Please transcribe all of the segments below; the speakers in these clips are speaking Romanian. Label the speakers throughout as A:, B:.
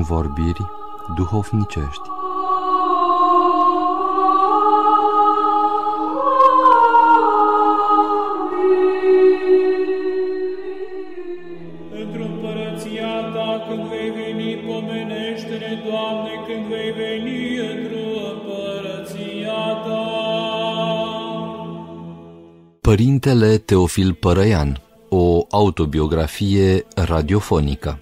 A: Convorbiri duhovnicești.
B: Într-o împărăția ta, când vei veni, pomenește-ne, Doamne, când vei veni într-o împărăția ta.
A: Părintele Teofil Părăian, o autobiografie radiofonică.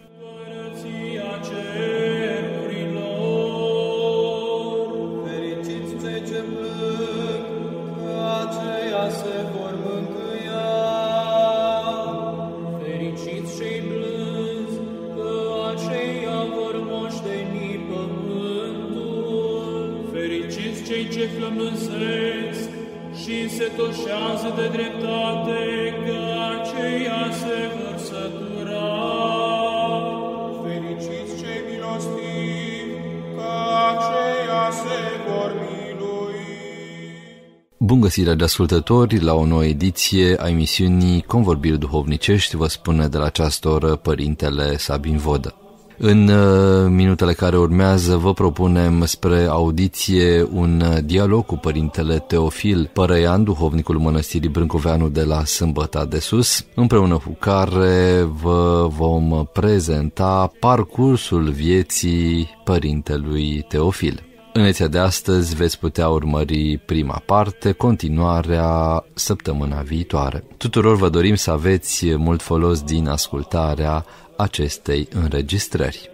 B: Cei ce flămânzesc și se toșează de dreptate, că aceia se vor sătura.
C: Fericiți cei milostivi, că aceia se vor milui.
A: Bun găsit, radioascultători, la o nouă ediție a emisiunii Convorbiri duhovnicești, vă spune de la această oră Părintele Sabin Vodă. În minutele care urmează vă propunem spre audiție un dialog cu Părintele Teofil Părăian, duhovnicul Mănăstirii Brâncoveanu de la Sâmbăta de Sus, împreună cu care vă vom prezenta parcursul vieții Părintelui Teofil. În ediția de astăzi veți putea urmări prima parte, continuarea săptămâna viitoare. Tuturor vă dorim să aveți mult folos din ascultarea acestei înregistrări.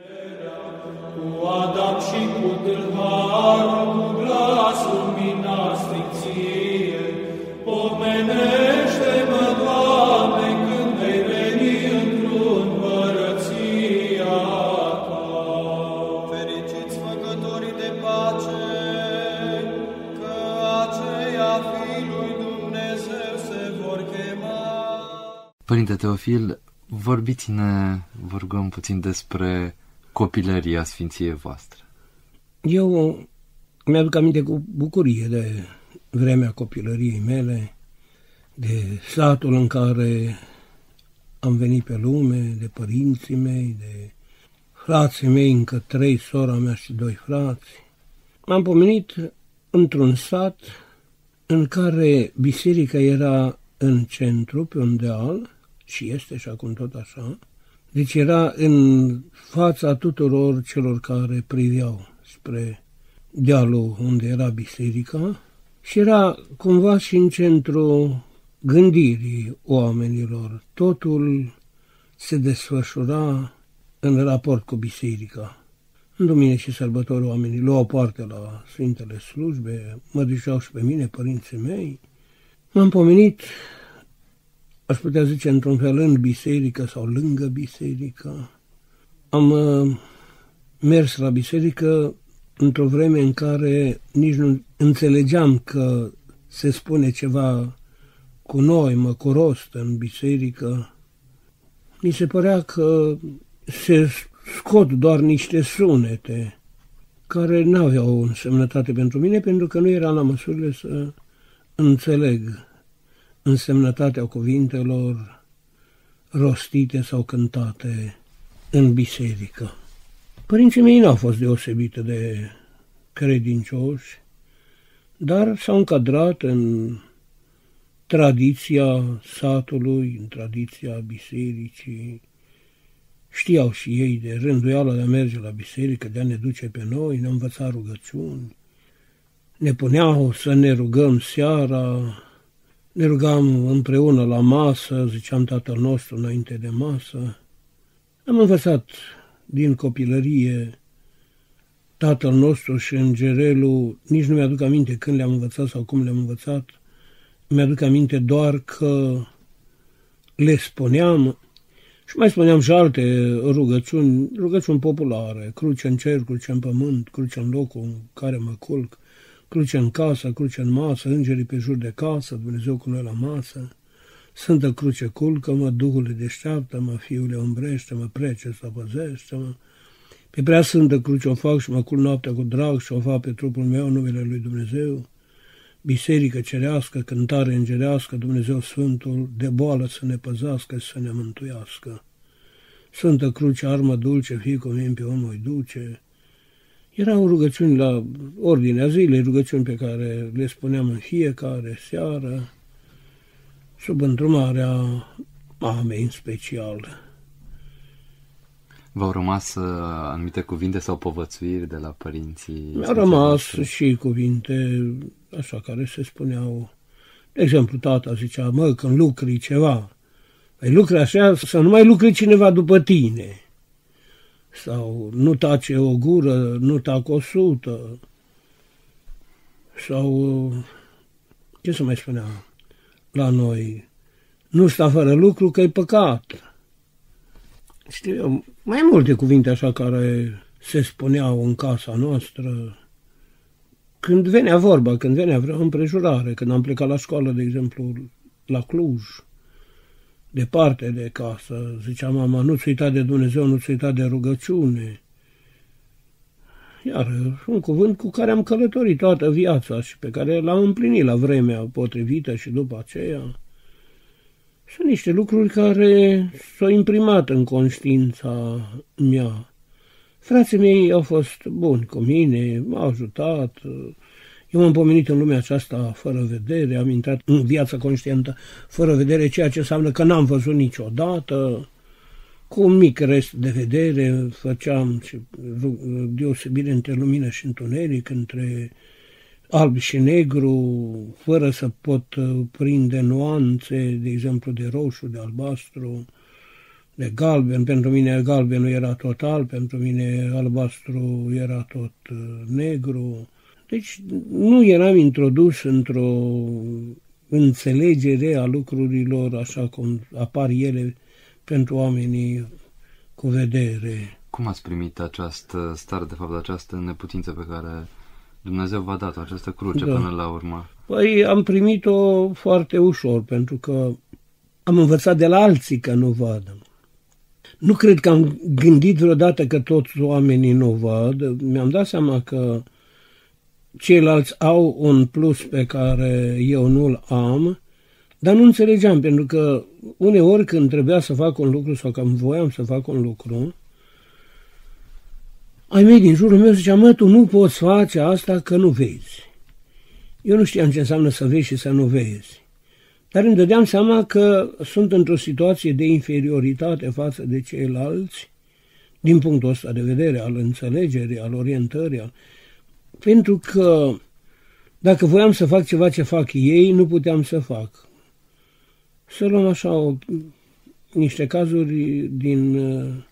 B: Cu Adam și cu tâlharul, cu glasul minat stricție, pomenește-mă, Doamne, când vei veni într-o împărăția ta.
C: Fericiți făcătorii de pace, că aceia fii lui Dumnezeu se vor chema.
A: Părinte Teofil, vorbiți-ne, vă rugăm puțin despre copilăria Sfinției voastre.
D: Eu mi-aduc aminte cu bucurie de vremea copilăriei mele, de satul în care am venit pe lume, de părinții mei, de frații mei, încă 3, sora mea și 2 frați. M-am pomenit într-un sat în care biserica era în centru, pe un deal, și este și acum tot așa, deci era în fața tuturor celor care priveau spre dealul unde era biserica și era cumva și în centru gândirii oamenilor. Totul se desfășura în raport cu biserica. În dumine și sărbători oamenii luau parte la Sfintele Slujbe, mă duceau și pe mine, părinții mei. M-am pomenit, aș putea zice, într-un fel, în biserică sau lângă biserică. Am mers la biserică într-o vreme în care nici nu înțelegeam că se spune ceva cu noi, cu rost în biserică. Mi se părea că se scot doar niște sunete care n-aveau însemnătate pentru mine, pentru că nu eram la măsurile să înțeleg însemnătatea cuvintelor rostite sau cântate în biserică. Părinții mei n-au fost deosebite de credincioși, dar s-au încadrat în tradiția satului, în tradiția bisericii. Știau și ei de rânduiala de a merge la biserică, de a ne duce pe noi, ne învăța rugăciuni, ne puneau să ne rugăm seara. Ne rugam împreună la masă, ziceam Tatăl nostru înainte de masă. Am învățat din copilărie Tatăl nostru și Îngerelul, nici nu mi-aduc aminte când le-am învățat sau cum le-am învățat. Mi-aduc aminte doar că le spuneam și mai spuneam și alte rugăciuni populare, cruce în cer, cruce în pământ, cruce în locul în care mă culc, cruce în casă, cruce în masă, îngerii pe jur de casă, Dumnezeu cu noi la masă. Sfântă Cruce culcă-mă, Duhule deșteaptă-mă, Fiule umbrește-mă, Prece să păzește-mă. Pe prea Sfântă Cruce o fac și mă culc noaptea cu drag și o fac pe trupul meu în numele lui Dumnezeu. biserică cerească, cântare îngerească, Dumnezeu Sfântul, de boală să ne păzească și să ne mântuiască. Sfântă Cruce, armă dulce, fiico mie pe om îi duce. Erau rugăciuni la ordinea zilei, rugăciuni pe care le spuneam în fiecare seară, sub îndrumarea mamei în special.
A: V-au rămas anumite cuvinte sau povățuiri de la părinții?
D: Mi-au rămas și cuvinte așa care se spuneau. De exemplu, tata zicea, mă, când lucri ceva, păi lucri așa să nu mai lucri cineva după tine. Sau nu tace o gură, nu tac 100. Sau, ce să mai spunea la noi, nu sta fără lucru că e păcat. Știu eu, mai multe cuvinte așa care se spuneau în casa noastră. Când venea vorba, când venea vreo împrejurare, când am plecat la școală, de exemplu, la Cluj, departe de casă, zicea mama, nu-ți uita de Dumnezeu, nu-ți uita de rugăciune. Iar un cuvânt cu care am călătorit toată viața și pe care l-am împlinit la vremea potrivită și după aceea. Sunt niște lucruri care s-au imprimat în conștiința mea. Frații mei au fost buni cu mine, m-au ajutat. Eu m-am pomenit în lumea aceasta fără vedere, am intrat în viața conștientă fără vedere, ceea ce înseamnă că n-am văzut niciodată. Cu un mic rest de vedere făceam deosebire între lumină și întuneric, între alb și negru, fără să pot prinde nuanțe, de exemplu de roșu, de albastru, de galben. Pentru mine galbenul era tot alb, pentru mine albastru era tot negru. Deci nu eram introdus într-o înțelegere a lucrurilor așa cum apar ele pentru oamenii cu vedere.
A: Cum ați primit această stare, de fapt, această neputință pe care Dumnezeu v-a dat, această cruce până la urmă?
D: Păi am primit-o foarte ușor, pentru că am învățat de la alții că nu văd. Nu cred că am gândit vreodată că toți oamenii nu văd. Mi-am dat seama că ceilalți au un plus pe care eu nu-l am, dar nu înțelegeam, pentru că uneori când trebuia să fac un lucru sau când voiam să fac un lucru, ai mei din jurul meu zicea, mă, tu nu poți face asta că nu vezi. Eu nu știam ce înseamnă să vezi și să nu vezi. Dar îmi dădeam seama că sunt într-o situație de inferioritate față de ceilalți, din punctul ăsta de vedere, al înțelegerii, al orientării, pentru că dacă voiam să fac ceva ce fac ei, nu puteam să fac. Să luăm așa niște cazuri din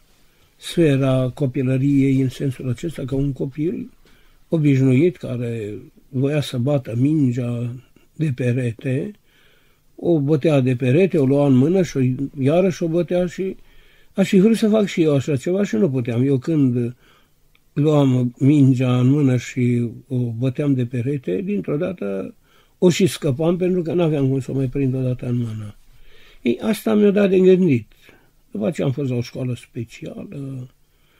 D: sfera copilăriei în sensul acesta, că un copil obișnuit care voia să bată mingea de perete, o bătea de perete, o lua în mână și iarăși o bătea și aș fi vrut să fac și eu așa ceva și nu puteam. Eu când luam mingea în mână și o băteam de perete, dintr-o dată o și scăpam pentru că n-aveam cum să o mai prind o dată în mână. Ei, asta mi-a dat de gândit. După aceea am fost la o școală specială.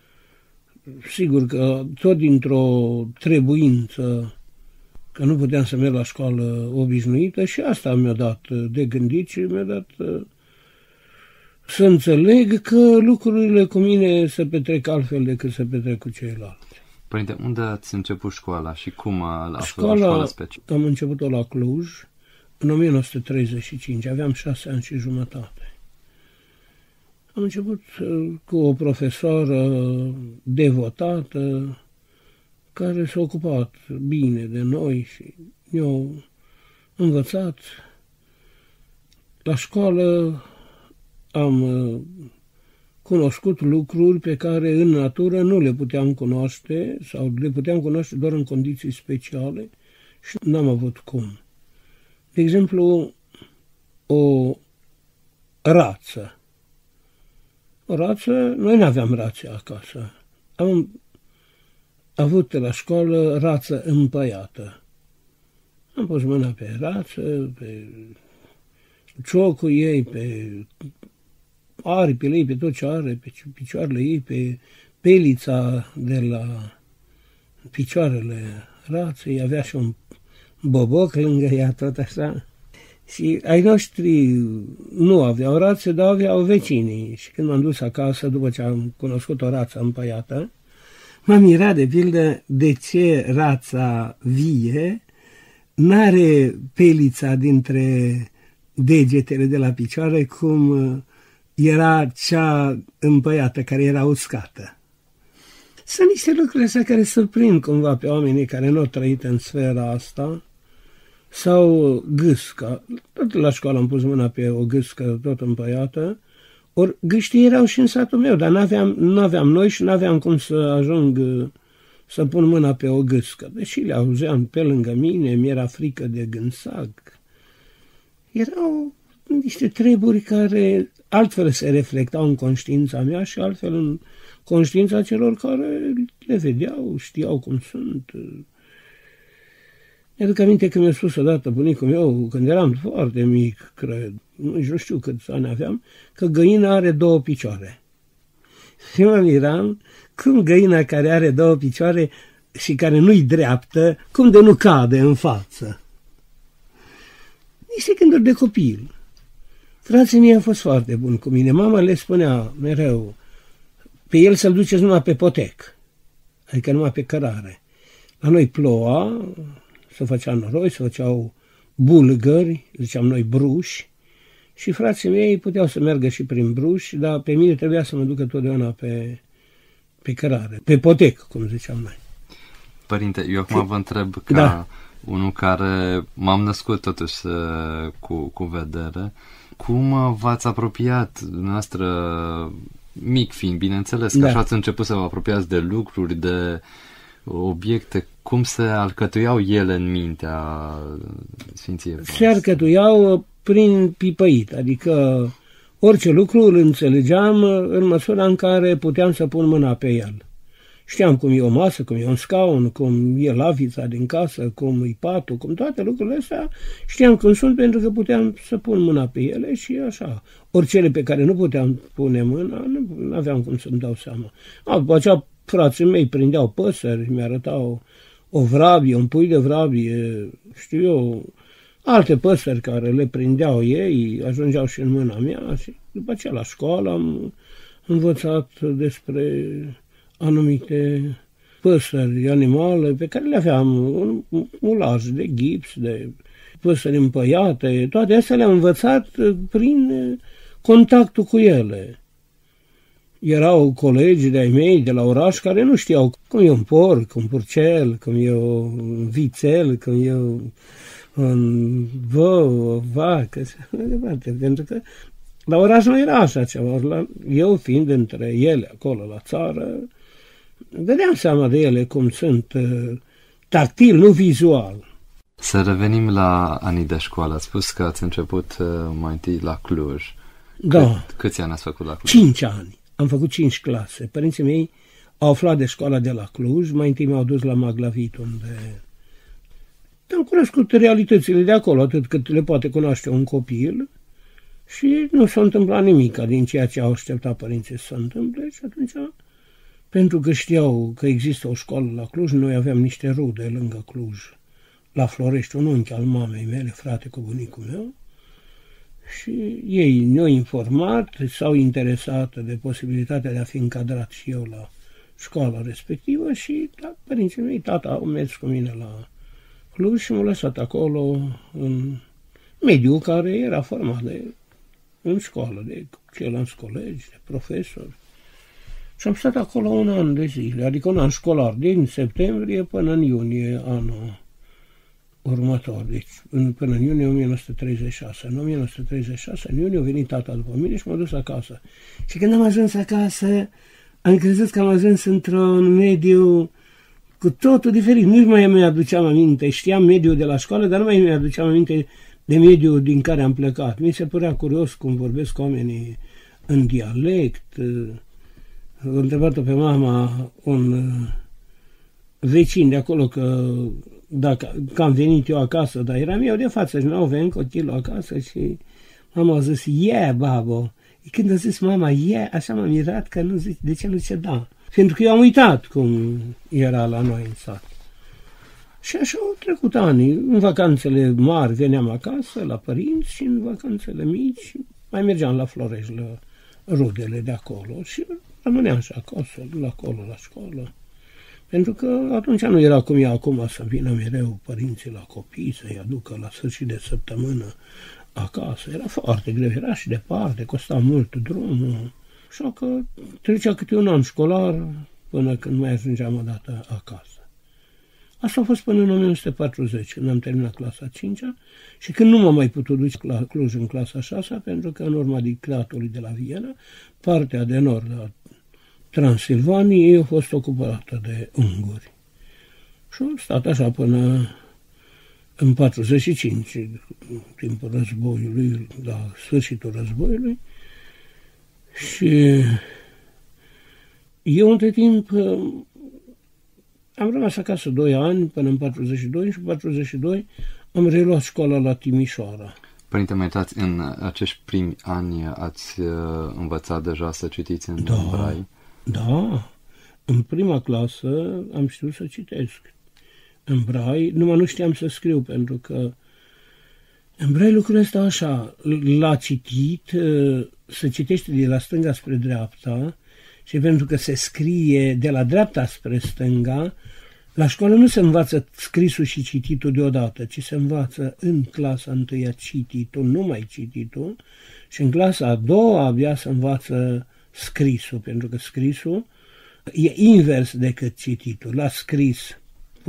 D: Sigur că tot dintr-o trebuință, că nu puteam să merg la școală obișnuită, și asta mi-a dat de gândit și mi-a dat să înțeleg că lucrurile cu mine se petrec altfel decât se petrec cu ceilalți.
A: Părinte, unde ați început școala și cum a fost școala specială?
D: Am început-o la Cluj în 1935, aveam 6 ani și jumătate. Am început cu o profesoară devotată care s-a ocupat bine de noi și eu învățat. La școală am cunoscut lucruri pe care în natură nu le puteam cunoaște sau le puteam cunoaște doar în condiții speciale și n-am avut cum. De exemplu, o rață. O rață, noi n-aveam rațe acasă. Am avut la școală rață împăiată. Am pus mâna pe rață, pe ciocul ei, pe aripile ei, pe tot ce are, pe picioarele ei, pe pelița de la picioarele raței, avea și un boboc lângă ea, tot așa. Și ai noștri nu aveau rațe, dar aveau vecinii. Și când m-am dus acasă, după ce am cunoscut o rață împăiată, m-am mirat de pildă de ce rața vie n-are pelița dintre degetele de la picioare cum era cea împăiată, care era uscată. Sunt niște lucruri așa care surprind cumva pe oamenii care nu au trăit în sfera asta. Sau gâsca. Tot la școală am pus mâna pe o gâscă tot împăiată. Ori gâștii erau și în satul meu, dar n-aveam noi și n-aveam cum să ajung să pun mâna pe o gâscă. Deși le auzeam pe lângă mine, mi-era frică de gânsac. Erau niște treburi care altfel se reflectau în conștiința mea și altfel în conștiința celor care le vedeau, știau cum sunt. Mi-aduc aminte că mi-a spus odată bunicul meu, când eram foarte mic, cred, nu știu câți ani aveam, că găina are 2 picioare. Și mă miram cum găina care are 2 picioare și care nu-i dreaptă, cum de nu cade în față. Niște gânduri de copil. Frații mei a fost foarte bun cu mine. Mama le spunea mereu, pe el să-l duceți numai pe potec, adică numai pe cărare. La noi ploua, se făcea noroi, se făceau bulgări, ziceam noi bruși, și frații mei puteau să meargă și prin bruși, dar pe mine trebuia să mă ducă totdeauna pe cărare, pe potec, cum ziceam noi.
A: Părinte, eu acum vă întreb ca unul care m-am născut totuși cu vedere, cum v-ați apropiat noastră, mic fiind, bineînțeles, că așa ați început să vă apropiați de lucruri, de obiecte, cum se alcătuiau ele în mintea Sfinției voastre?
D: Se alcătuiau prin pipăit, adică orice lucru îl înțelegeam în măsura în care puteam să pun mâna pe el. Știam cum e o masă, cum e un scaun, cum e lavița din casă, cum e patul, cum toate lucrurile astea, știam cum sunt pentru că puteam să pun mâna pe ele și așa. Oricele pe care nu puteam pune mâna, nu aveam cum să-mi dau seama. După aceea frații mei prindeau păsări, mi-arătau o vrabie, un pui de vrabie, știu eu, alte păsări care le prindeau ei, ajungeau și în mâna mea și după aceea la școală am învățat despre anumite păsări, animale pe care le aveam, un mulaj de gips, de păsări împăiate, toate astea le-am învățat prin contactul cu ele. Erau colegi de-ai mei de la oraș care nu știau cum e un porc, un purcel, cum e un vițel, cum e un bou, o vacă, și mai departe, pentru că la oraș nu era așa ceva. Eu fiind între ele acolo la țară, vedeam seama de ele cum sunt tactil, nu vizual.
A: Să revenim la anii de școală. Ați spus că ați început mai întâi la Cluj.
D: Da.
A: Câți ani ați făcut la Cluj?
D: 5 ani. Am făcut 5 clase. Părinții mei au aflat de școala de la Cluj, mai întâi m-au dus la Maglavit, unde am cunoscut realitățile de acolo, atât cât le poate cunoaște un copil, și nu s-a întâmplat nimic din ceea ce au așteptat părinții să se întâmple și atunci, pentru că știau că există o școală la Cluj, noi aveam niște rude lângă Cluj, la Florești, un unchi al mamei mele, frate cu bunicul meu, și ei ne-au informat, s-au interesat de posibilitatea de a fi încadrat și eu la școala respectivă și părinții mei, tata, au mers cu mine la Cluj și m-au lăsat acolo în mediul care era format în școală, de ceilalți colegi, de profesori. Și am stat acolo 1 an de zile, adică 1 an școlar, din septembrie până în iunie anul următor, deci până în iunie 1936. În 1936, în iunie, a venit tata după mine și m-a dus acasă. Și când am ajuns acasă, am crezut că am ajuns într-un mediu cu totul diferit. Nu mai mi-aduceam aminte, știam mediul de la școală, dar nu mai mi-aduceam aminte de mediul din care am plecat. Mi se părea curios cum vorbesc oamenii în dialect. Am întrebat-o pe mama, un vecin de acolo, că am venit eu acasă, dar eram eu de față și n-au venit copilul acasă și mama a zis, yeah, babo. Când a zis mama, yeah, așa m-am mirat că nu zice, de ce nu zice da? Pentru că eu am uitat cum era la noi în sat. Și așa au trecut ani. În vacanțele mari veneam acasă la părinți și în vacanțele mici mai mergeam la Florești, la rudele de acolo și rămâneam și acasă, acolo la școală. Pentru că atunci nu era cum e acum să vină mereu părinții la copii, să-i aducă la sfârșit de săptămână acasă. Era foarte greu, era și departe, costa mult drumul. Așa că trecea câte un an școlar până când mai ajungeam odată acasă. Asta a fost până în 1940, când am terminat clasa 5-a și când nu m-am mai putut duce la Cluj în clasa 6-a, pentru că în urma dictatului de la Viena, partea de nord a Transilvaniei a fost ocupată de unguri. Și am stat așa până în 45, în timpul războiului, la sfârșitul războiului. Și eu între timp am rămas acasă 2 ani până în 42 și în 42 am reluat școala la Timișoara.
E: Părinte, mă iertați, în acești primi ani ați învățat deja să citiți în Braille?
D: Da, în prima clasă am știut să citesc în Braille, numai nu știam să scriu, pentru că în Braille lucrurile stau așa, la citit se citește de la stânga spre dreapta și pentru că se scrie de la dreapta spre stânga, la școală nu se învață scrisul și cititul deodată, ci se învață în clasa 1 cititul, numai cititul, și în clasa a 2 abia se învață scrisul, pentru că scrisul e invers decât cititul. La scris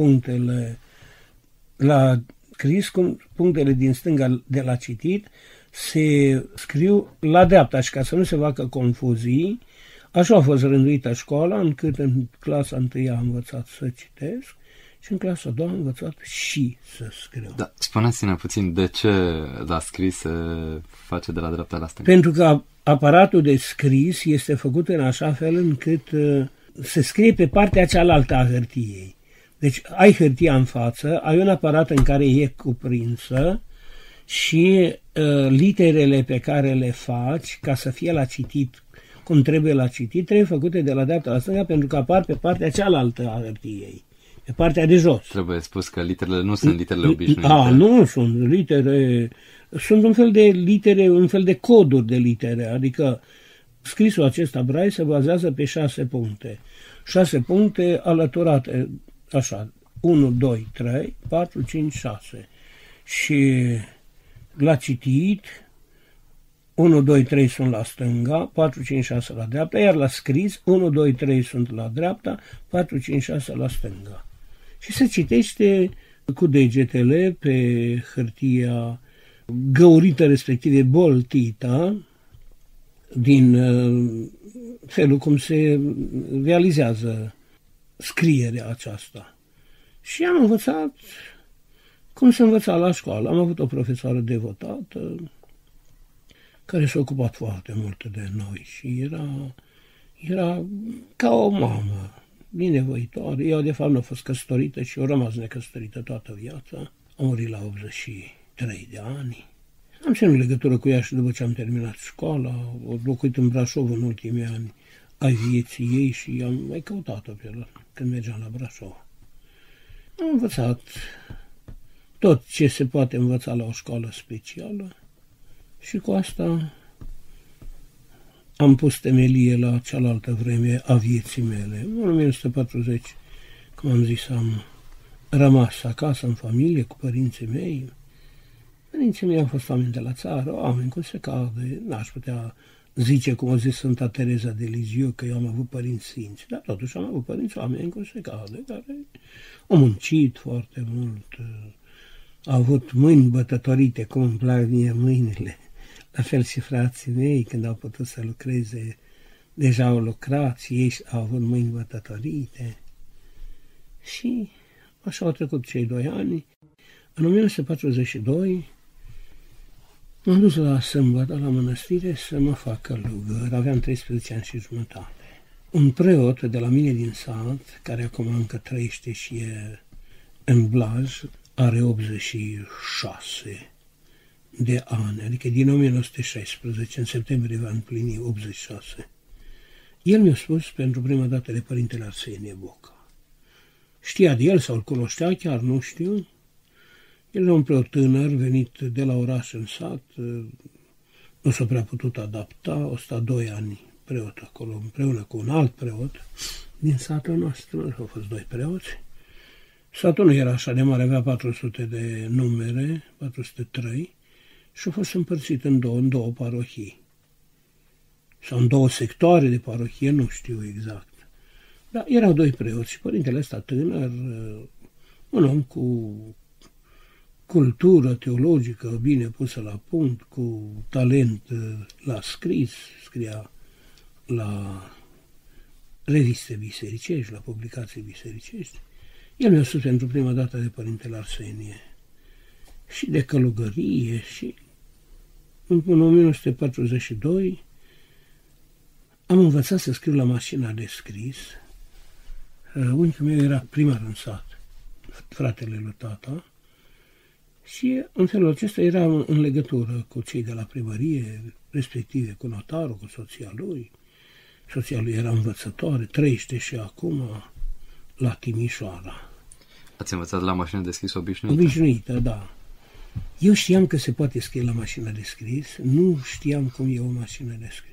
D: punctele din stânga de la citit se scriu la dreapta și ca să nu se facă confuzii, așa a fost rânduită școala, încât în clasa 1 am învățat să citesc și în clasa 2 am învățat și să scriu.
E: Da, spuneți-ne puțin de ce la scris se face de la dreapta la stânga.
D: Pentru că aparatul de scris este făcut în așa fel încât se scrie pe partea cealaltă a hârtiei. Deci ai hârtia în față, ai un aparat în care e cuprinsă și literele pe care le faci ca să fie la citit cum trebuie la citit, trebuie făcute de la dreapta la stânga pentru că apar pe partea cealaltă a hârtiei, pe partea de jos.
E: Trebuie spus că literele nu sunt literele obișnuite.
D: Nu sunt litere, sunt un fel de litere, un fel de coduri de litere, adică scrisul acesta Braille se bazează pe 6 puncte. 6 puncte alăturate, așa, 1, 2, 3, 4, 5, 6. Și la citit 1, 2, 3 sunt la stânga, 4, 5, 6 la dreapta, iar la scris 1, 2, 3 sunt la dreapta, 4, 5, 6 la stânga. Și se citește cu degetele pe hârtia găurită, respectiv boltită, din felul cum se realizează scrierea aceasta. Și am învățat cum se învăța la școală. Am avut o profesoară devotată care s-a ocupat foarte mult de noi și era ca o mamă binevoitoare. Eu, de fapt, nu a fost căsătorită și eu rămas necăsătorită toată viața. Am murit la 83 de ani. Am ținut legătură cu ea și după ce am terminat școala, o locuit în Brașov în ultimii ani ai vieții ei și am mai căutat-o pe ea când mergeam la Brașov. Am învățat tot ce se poate învăța la o școală specială și cu asta am pus temelie la cealaltă vreme a vieții mele. În 1940, cum am zis, am rămas acasă în familie cu părinții mei. Părinții mei au fost oameni de la țară, oameni cum se cade. N-aș putea zice, cum a zis Sfânta Tereza de Lisieux, că eu am avut părinți sfinți, dar totuși am avut părinți oameni cum se cade, care au muncit foarte mult, au avut mâini bătătorite, cum îmi plac mie mâinile. La fel și frații mei, când au putut să lucreze, deja au lucrat și ei au avut mâini bătătorite. Și așa au trecut cei 2 ani. În 1942 m-am dus la sâmbătă la mănăstire să mă fac călugăr. Aveam 13 ani și jumătate. Un preot de la mine din sat, care acum încă trăiește și e în Blaj, are 86 de ani, adică din 1916, în septembrie va împlini 86. El mi-a spus pentru prima dată de Părintele Arsenie Boca. știa de el sau îl cunoștea chiar, nu știu. El era un preot tânăr venit de la oraș în sat, nu s-a prea putut adapta, a stat 2 ani preot acolo, împreună cu un alt preot din satul nostru, au fost 2 preoți. Satul nu era așa de mare, avea 400 de numere, 403, și a fost împărțit în două parohii. Sau în 2 sectoare de parohie, nu știu exact. Dar erau 2 preoți și părintele ăsta tânăr, un om cu cultură teologică bine pusă la punct, cu talent la scris, scria la reviste bisericești, la publicații bisericești. El mi-a spus pentru prima dată de părintele Arsenie și de călugărie și în 1942 am învățat să scriu la mașina de scris. Unchiul meu era primar în sat, fratele lui tata, și în felul acesta era în legătură cu cei de la primărie, respective cu notarul, cu soția lui. Soția lui era învățătoare, trăiește și acum la Timișoara.
E: Ați învățat la mașină de scris obișnuită?
D: Obișnuită, da. Eu știam că se poate scrie la mașină de scris, nu știam cum e o mașină de scris.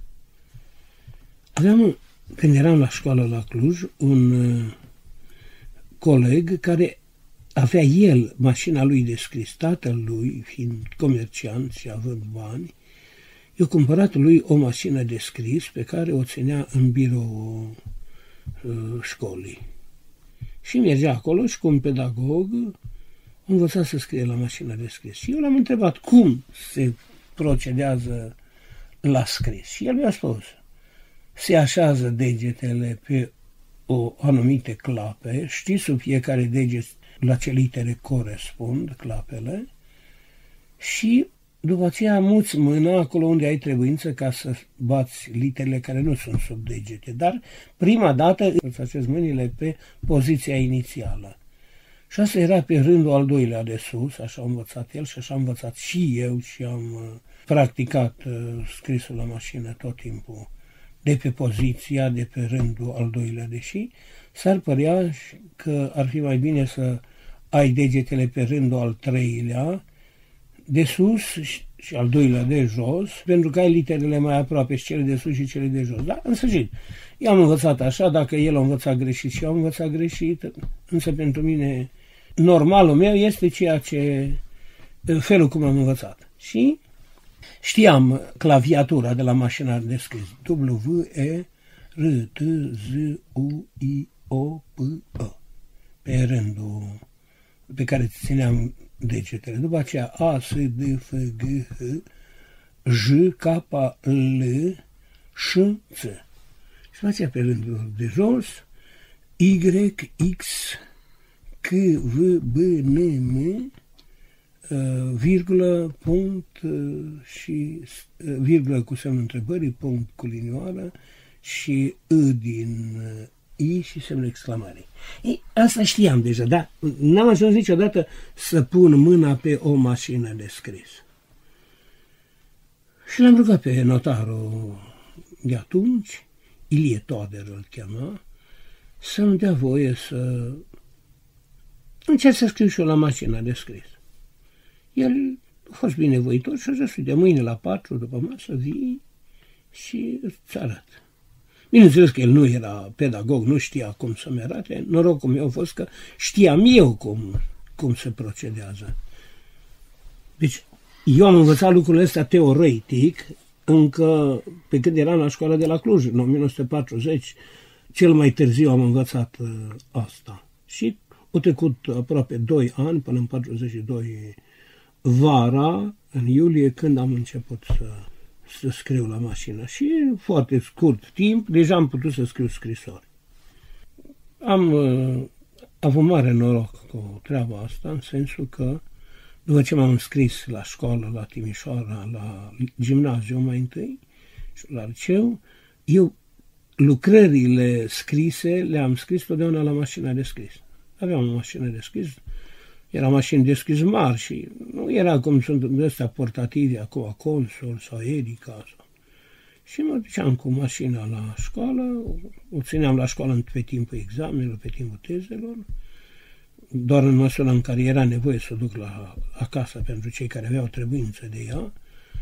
D: Aveam, când eram la școală la Cluj, un coleg care avea el mașina lui de scris, tatăl lui, fiind comerciant și având bani, i-a cumpărat lui o mașină de scris pe care o ținea în birou școlii. Și mergea acolo și cu un pedagog învăța să scrie la mașina de scris. Și eu l-am întrebat cum se procedează la scris. Și el mi-a spus, se așează degetele pe o anumite clape, știi sub fiecare deget la ce litere corespund clapele și după aceea muți mâna acolo unde ai trebuință ca să bați literele care nu sunt sub degete, dar prima dată îți așezi mâinile pe poziția inițială. Și asta era pe rândul al 2-lea de sus, așa a învățat el și așa am învățat și eu și am practicat scrisul la mașină tot timpul, de pe poziția, de pe rândul al 2-lea, deși s-ar părea că ar fi mai bine să ai degetele pe rândul al 3-lea, de sus și al 2-lea de jos, pentru că ai literele mai aproape și cele de sus și cele de jos. Da, în sfârșit, eu am învățat așa, dacă el a învățat greșit și eu am învățat greșit, însă pentru mine normalul meu este ceea ce, felul cum am învățat. Și știam claviatura de la mașina de scris. W-E-R-T-Z-U-I-O-P-E pe rândul pe care țineam degetele. După aceea A, S, D, F, G, H, J, K, L, Ș, Ț. Și după aceea pe rândul de jos Y, X, C, V, B, N, M, virgulă, punct și virgulă cu semnul întrebării, punct cu linioară și I din I și semnul exclamării. Ei, asta știam deja, dar n-am ajuns niciodată să pun mâna pe o mașină de scris. Și l-am rugat pe notarul de atunci, Ilie Toader îl chema, să-mi dea voie să încerc să scriu și eu la mașina de scris. El a fost binevoitor și a zis, de mâine la 4 după masă vii și îți arăt. Bineînțeles că el nu era pedagog, nu știa cum să-mi arate. Norocul meu a fost că știam eu cum se procedează. Deci, eu am învățat lucrurile astea teoretic, încă pe când eram la școala de la Cluj, în 1940, cel mai târziu am învățat asta. Și au trecut aproape 2 ani, până în 42 vara, în iulie, când am început să scriu la mașină. Și în foarte scurt timp, deja am putut să scriu scrisori. Am avut mare noroc cu treaba asta, în sensul că, după ce m-am înscris la școală, la Timișoara, la gimnaziu mai întâi și la liceu, eu lucrările scrise le-am scris totdeauna la mașina de scris. Aveam o mașină de scris, era mașini de scris mari și nu era cum sunt de astea portative, acum Consol sau Erica. Și mă duceam cu mașina la școală, o țineam la școală pe timpul examenelor, pe timpul tezelor, doar în măsura în care era nevoie să o duc acasă pentru cei care aveau trebuință de ea,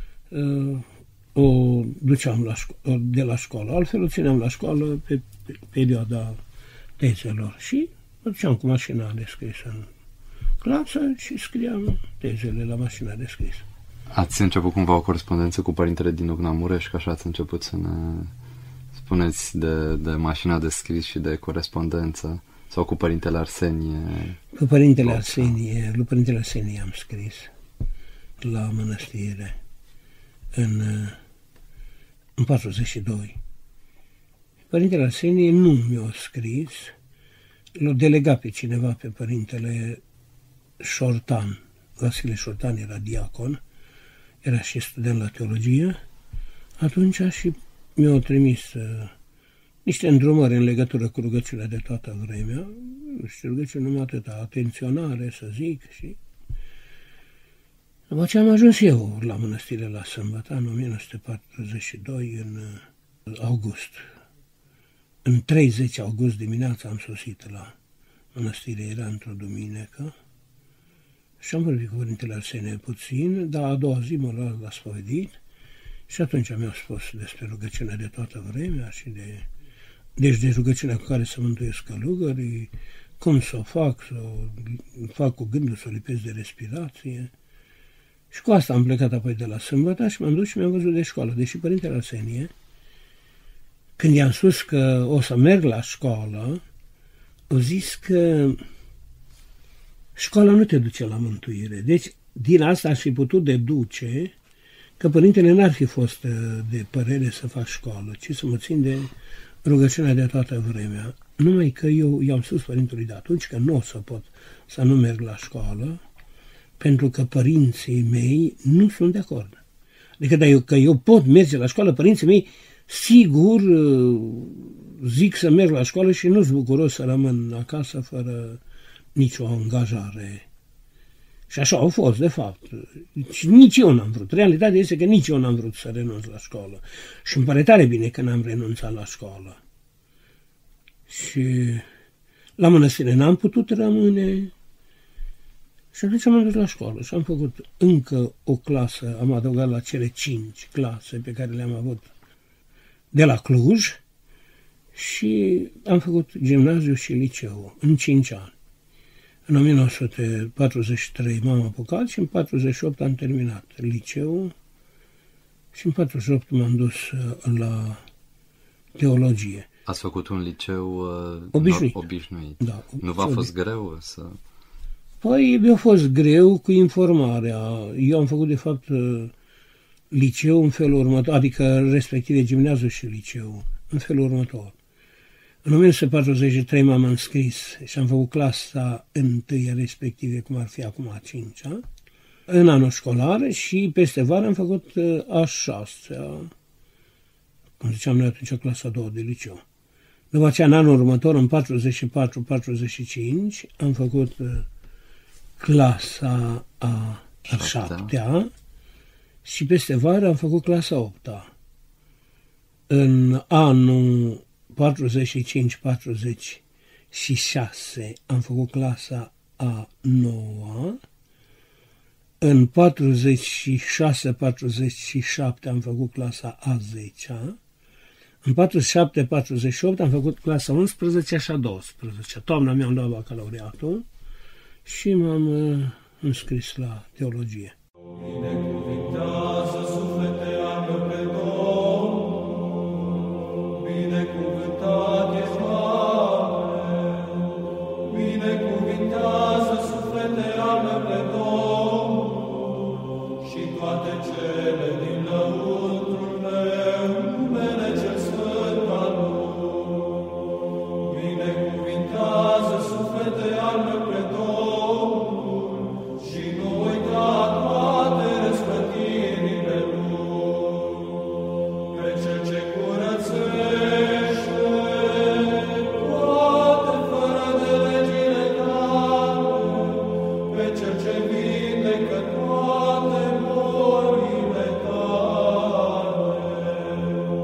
D: o duceam de la școală. Altfel o țineam la școală pe perioada tezelor și mă duceam cu mașina de scris în clasă și scriam tezele la mașina de scris.
E: Ați început cumva o corespondență cu părintele din Ugna Mureș, că așa ați început să ne spuneți de mașina de scris și de corespondență, sau cu părintele Arsenie?
D: Cu părintele Arsenie, lui părintele Arsenie am scris la mănăstire în 42. Părintele Arsenie nu mi-a scris, l-a delegat pe cineva, pe părintele Șortan. Vasile Șortan era diacon, era și student la teologie, atunci și mi-au trimis niște îndrumări în legătură cu rugăciunea de toată vremea, și rugăciune numai atâta, atenționare, să zic, și după ce am ajuns eu la mănăstire la Sâmbătă, în 1942, în august. În 30 august dimineața am sosit la mănăstire, era într-o duminică, și am vorbit cu părintele Arsenie puțin, dar a doua zi mă lua la spovedit și atunci mi-a spus despre rugăciunea de toată vremea și de rugăciunea cu care să mântuiesc călugării, cum să o fac cu gândul să o lipesc de respirație. Și cu asta am plecat apoi de la Sâmbătă și m-am dus și mi-am văzut de școală. Deși părintele Arsenie, când i-am spus că o să merg la școală, au zis că școala nu te duce la mântuire. Deci, din asta aș fi putut deduce că părintele n-ar fi fost de părere să fac școală, ci să mă țin de rugăciunea de toată vremea. Numai că eu i-am spus părintelui de atunci că nu o să pot să nu merg la școală, pentru că părinții mei nu sunt de acord. Adică că eu pot merge la școală, părinții mei sigur zic să merg la școală și nu-s bucuros să rămân acasă fără nicio angajare. Și așa au fost, de fapt. Și nici eu n-am vrut. Realitatea este că nici eu n-am vrut să renunț la școală. Și îmi pare tare bine că n-am renunțat la școală. Și la mănăstire n-am putut rămâne. Și atunci am dus la școală și am făcut încă o clasă, am adăugat la cele 5 clase pe care le-am avut de la Cluj și am făcut gimnaziu și liceu în 5 ani. În 1943 m-am apucat și în 48 am terminat liceul și în 48 m-am dus la teologie.
E: Ați făcut un liceu obișnuit.
D: Da,
E: nu v-a fost greu să...
D: Păi mi-a fost greu cu informarea. Eu am făcut de fapt liceu în felul următor, adică respectiv gimnaziu și liceu, în felul următor. În 1943 m-am înscris și am făcut clasa 1, respectiv cum ar fi acum 5-a, în anul școlar și peste vară am făcut a 6-a, cum ziceam noi atunci, clasa 2 de liceu. După aceea, în anul următor, în 44-45, am făcut clasa a 7-a și peste vară am făcut clasa 8-a. În anul 45-46 am făcut clasa a 9-a, în 46-47 am făcut clasa a 10-a, în 47-48 am făcut clasa 11 și a 12. Toamna mi-am luat bacalaureatul și m-am înscris la teologie.
C: Binecuvântează suflete ale pe Domnul, binecuvântat ești, Doamne, binecuvântează suflete ale pe Domnul și toate cele din lăuntrul meu, numele cel sfânt al lui. Binecuvântează suflete ale pe Domnul și nu uita toate răspătirile lui. Pe cel ce curățește toate fără de legile tale, pe cel ce vindecă toate bolile tale.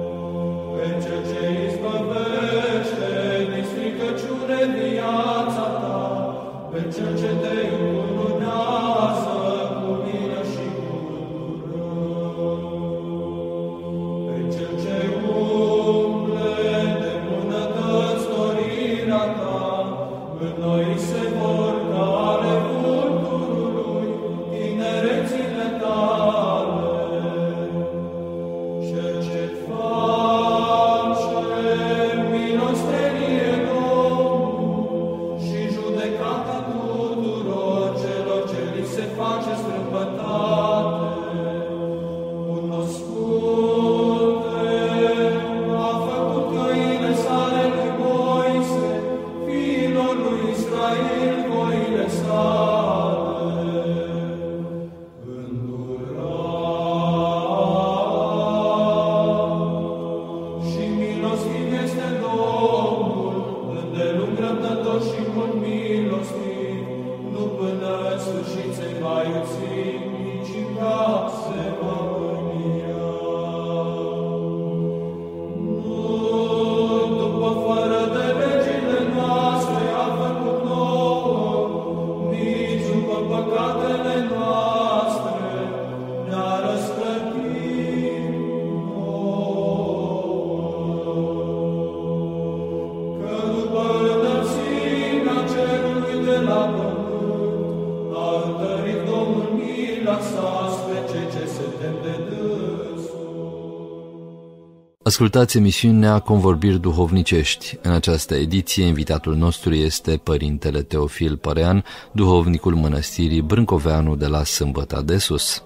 A: Ascultați emisiunea Convorbiri duhovnicești. În această ediție, invitatul nostru este Părintele Teofil Părean, duhovnicul mănăstirii Brâncoveanu de la Sâmbăta de Sus.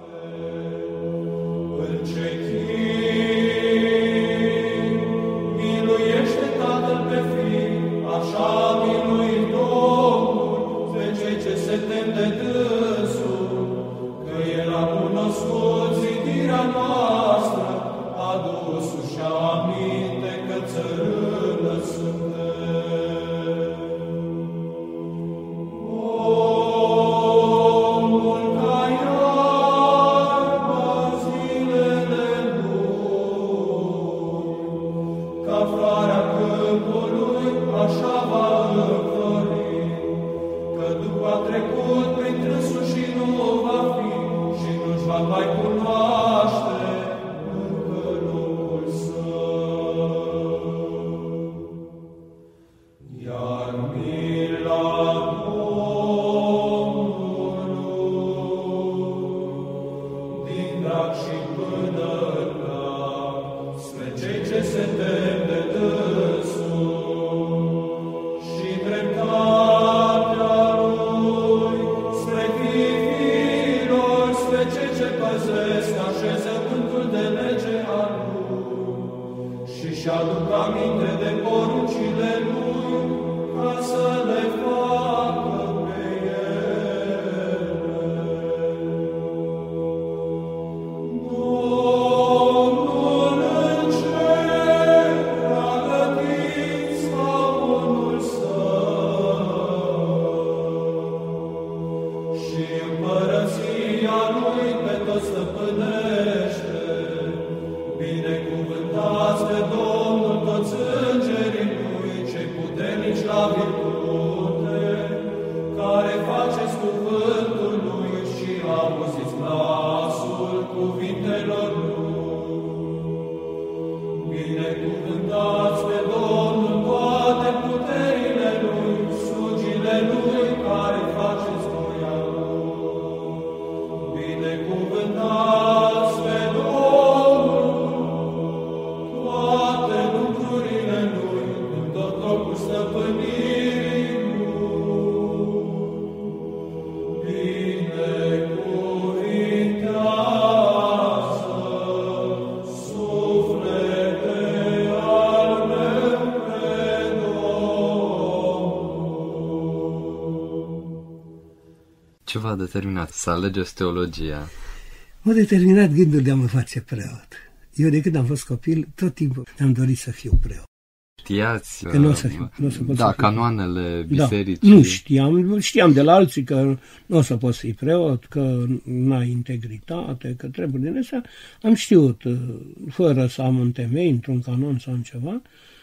E: Ce v-a determinat să alegeți teologia?
D: M-a determinat gândul de a mă face preot. Eu de când am fost copil, tot timpul am dorit să fiu preot.
E: Știați
D: că nu o să fiu, nu o să pot să fiu.
E: canoanele bisericii?
D: Da, nu știam de la alții că nu o să pot să fii preot, că n-ai integritate, că trebuie din astea. Am știut, fără să am un temei, într-un canon sau în ceva,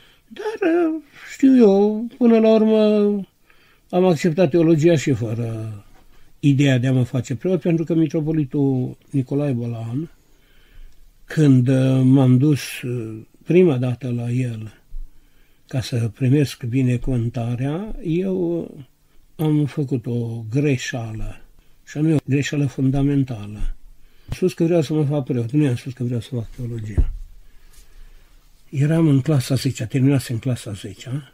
D: dar știu eu, până la urmă am acceptat teologia și fără ideea de a mă face preot, pentru că mitropolitul Nicolae Bolan, când m-am dus prima dată la el ca să primesc binecuvântarea, eu am făcut o greșeală, și anume o greșeală fundamentală. Am spus că vreau să mă fac preot, nu i-am spus că vreau să fac teologia. Eram în clasa 10, terminasem clasa 10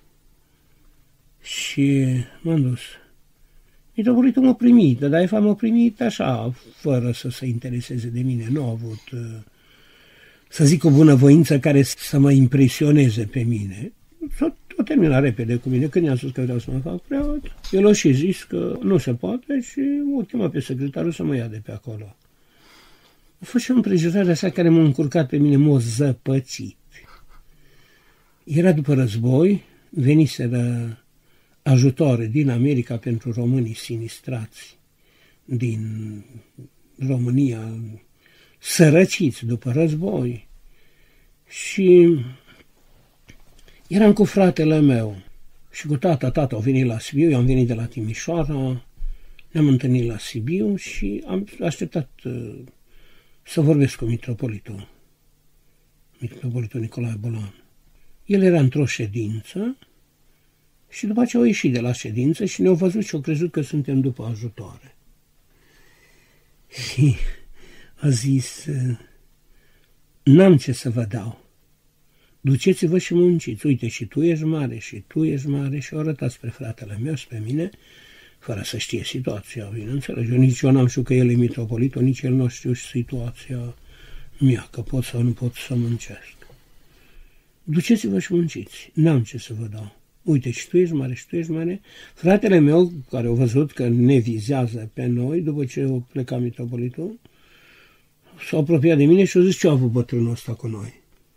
D: și m-am dus. Mitropolitul m-a primit, dar de fapt m-a primit așa, fără să se intereseze de mine. Nu a avut, să zic, o bunăvoință care să mă impresioneze pe mine. O terminat repede cu mine. Când i-am spus că vreau să mă fac preot, el a și zis că nu se poate și m-a chemat pe secretarul să mă ia de pe acolo. A fost și o împrejurare așa care m-a încurcat pe mine, m-a zăpăcit. Era după război, veniseră ajutoare din America pentru românii sinistrați din România, sărăciți după război. Și eram cu fratele meu și cu tata au venit la Sibiu, eu am venit de la Timișoara, ne-am întâlnit la Sibiu și am așteptat să vorbesc cu mitropolitul Nicolae Bolan. El era într-o ședință și după aceea au ieșit de la ședință și ne-au văzut și au crezut că suntem după ajutoare. Și a zis, n-am ce să vă dau. Duceți-vă și munciți. Uite, și tu ești mare, și tu ești mare. Și au arătat spre fratele meu, spre mine, fără să știe situația, bineînțeles. Nici eu n-am știut că el e mitropolitul, nici el nu știu situația mea, că pot sau nu pot să muncesc. Duceți-vă și munciți. N-am ce să vă dau. Uite, și tu ești mare, și tu ești mare. Fratele meu, care au văzut că ne vizează pe noi, după ce a plecat mitropolitul, s-a apropiat de mine și a zis ce a avut bătrânul ăsta cu noi.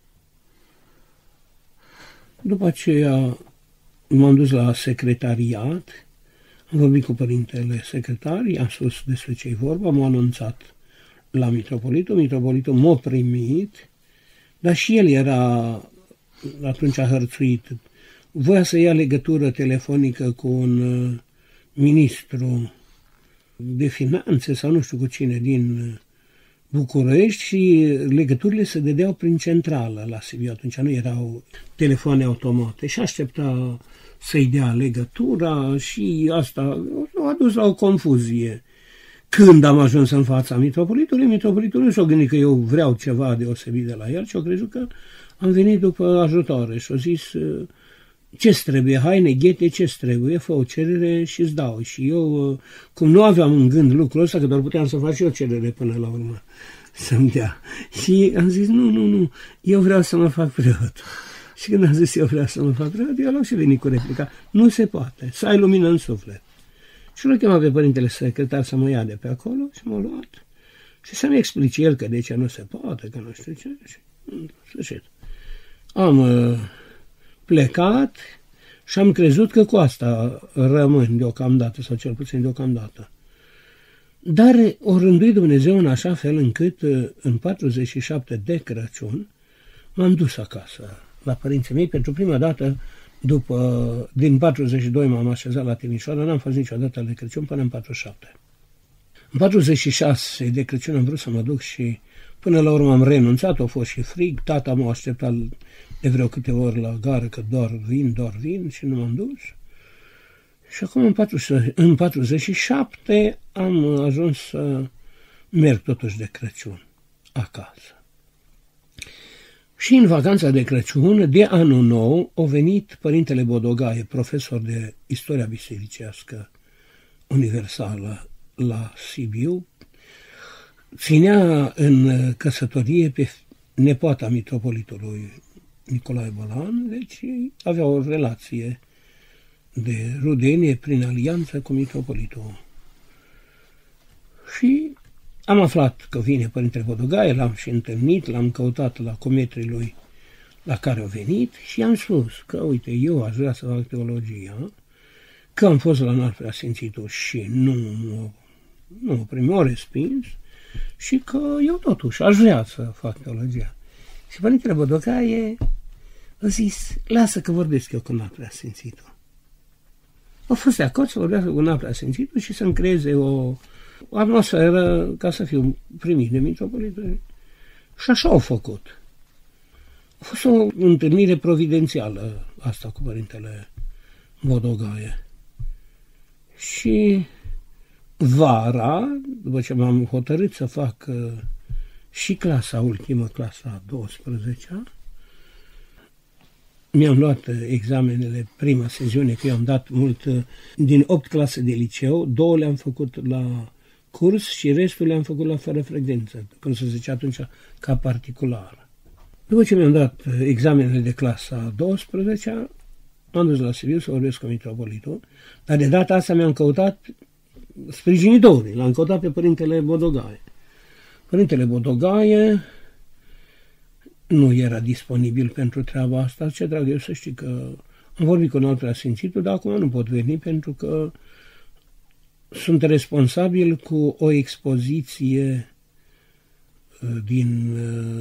D: După aceea m-am dus la secretariat, am vorbit cu părintele secretar, i-am spus despre ce-i vorba, m-a anunțat la mitropolitul m-a primit, dar și el era atunci hărțuit. Voia să ia legătură telefonică cu un ministru de finanțe sau nu știu cu cine din București și legăturile se dădeau prin centrală la Sibiu. Atunci nu erau telefoane automate și aștepta să-i dea legătura și asta a dus la o confuzie. Când am ajuns în fața mitropolitul nu și-a gândit că eu vreau ceva deosebit de la el, și-a crezut că am venit după ajutoare și a zis ce-ți trebuie, haine, ghete, ce-ți trebuie, fă o cerere și îți dau. Și eu, cum nu aveam în gând lucrul ăsta, că doar puteam să fac și o cerere până la urmă să-mi dea. Și am zis, nu, eu vreau să mă fac preot. Și când am zis eu vreau să mă fac preot, eu l-am și venit cu replica, nu se poate, să ai lumină în suflet. Și l-a chemat pe părintele secretar să mă ia de pe acolo și m-a luat. Și să-mi explice el că de ce nu se poate, că nu știu ce. Și în sfârșit am plecat și am crezut că cu asta rămân deocamdată, sau cel puțin deocamdată. Dar o rânduit Dumnezeu în așa fel încât în 47 de Crăciun m-am dus acasă la părinții mei. Pentru prima dată, din 42 m-am așezat la Timișoara, n-am fost niciodată de Crăciun până în 47. În 46 de Crăciun am vrut să mă duc și până la urmă am renunțat, a fost și frig, tata m-a așteptat de vreo câteva ori la gară că doar vin și nu m-am dus. Și acum în 47 am ajuns să merg totuși de Crăciun acasă. Și în vacanța de Crăciun, de anul nou, a venit părintele Bodogaie, profesor de istoria bisericească universală la Sibiu, ținea în căsătorie pe nepoata mitropolitului Nicolae Bolan, deci avea o relație de rudenie prin alianță cu mitropolitul. Și am aflat că vine părintele Bodogaie, l-am și întâlnit, l-am căutat la cometrii lui la care a venit și i-am spus că, uite, eu aș vrea să fac teologia, că am fost la înalt preasfințitul și nu m-a respins și că eu totuși aș vrea să fac teologia. Și părintele Bodogaie a zis, lasă că vorbesc eu cu înalt preasfințitul. A fost de acord să vorbească cu înalt preasfințitul și să-mi creeze o atmosferă ca să fiu primit de mitropolitul. Și așa au făcut. A fost o întâlnire providențială asta cu părintele Bodogaie. Și vara, după ce m-am hotărât să fac și clasa ultimă, clasa 12-a, mi-am luat examenele prima sesiune, că eu am dat mult, din 8 clase de liceu, 2 le-am făcut la curs și restul le-am făcut la fără frecvență, cum se zicea atunci, ca particulară. După ce mi-am dat examenele de clasa 12-a, am dus la Sibiu să vorbesc cu mitropolitul, dar de data asta mi-am căutat sprijinitorii, l-am căutat pe părintele Bodogaie. Părintele Bodogaie nu era disponibil pentru treaba asta. Ce drag eu să știi că am vorbit cu un alt preasfințitul, dar acum nu pot veni pentru că sunt responsabil cu o expoziție din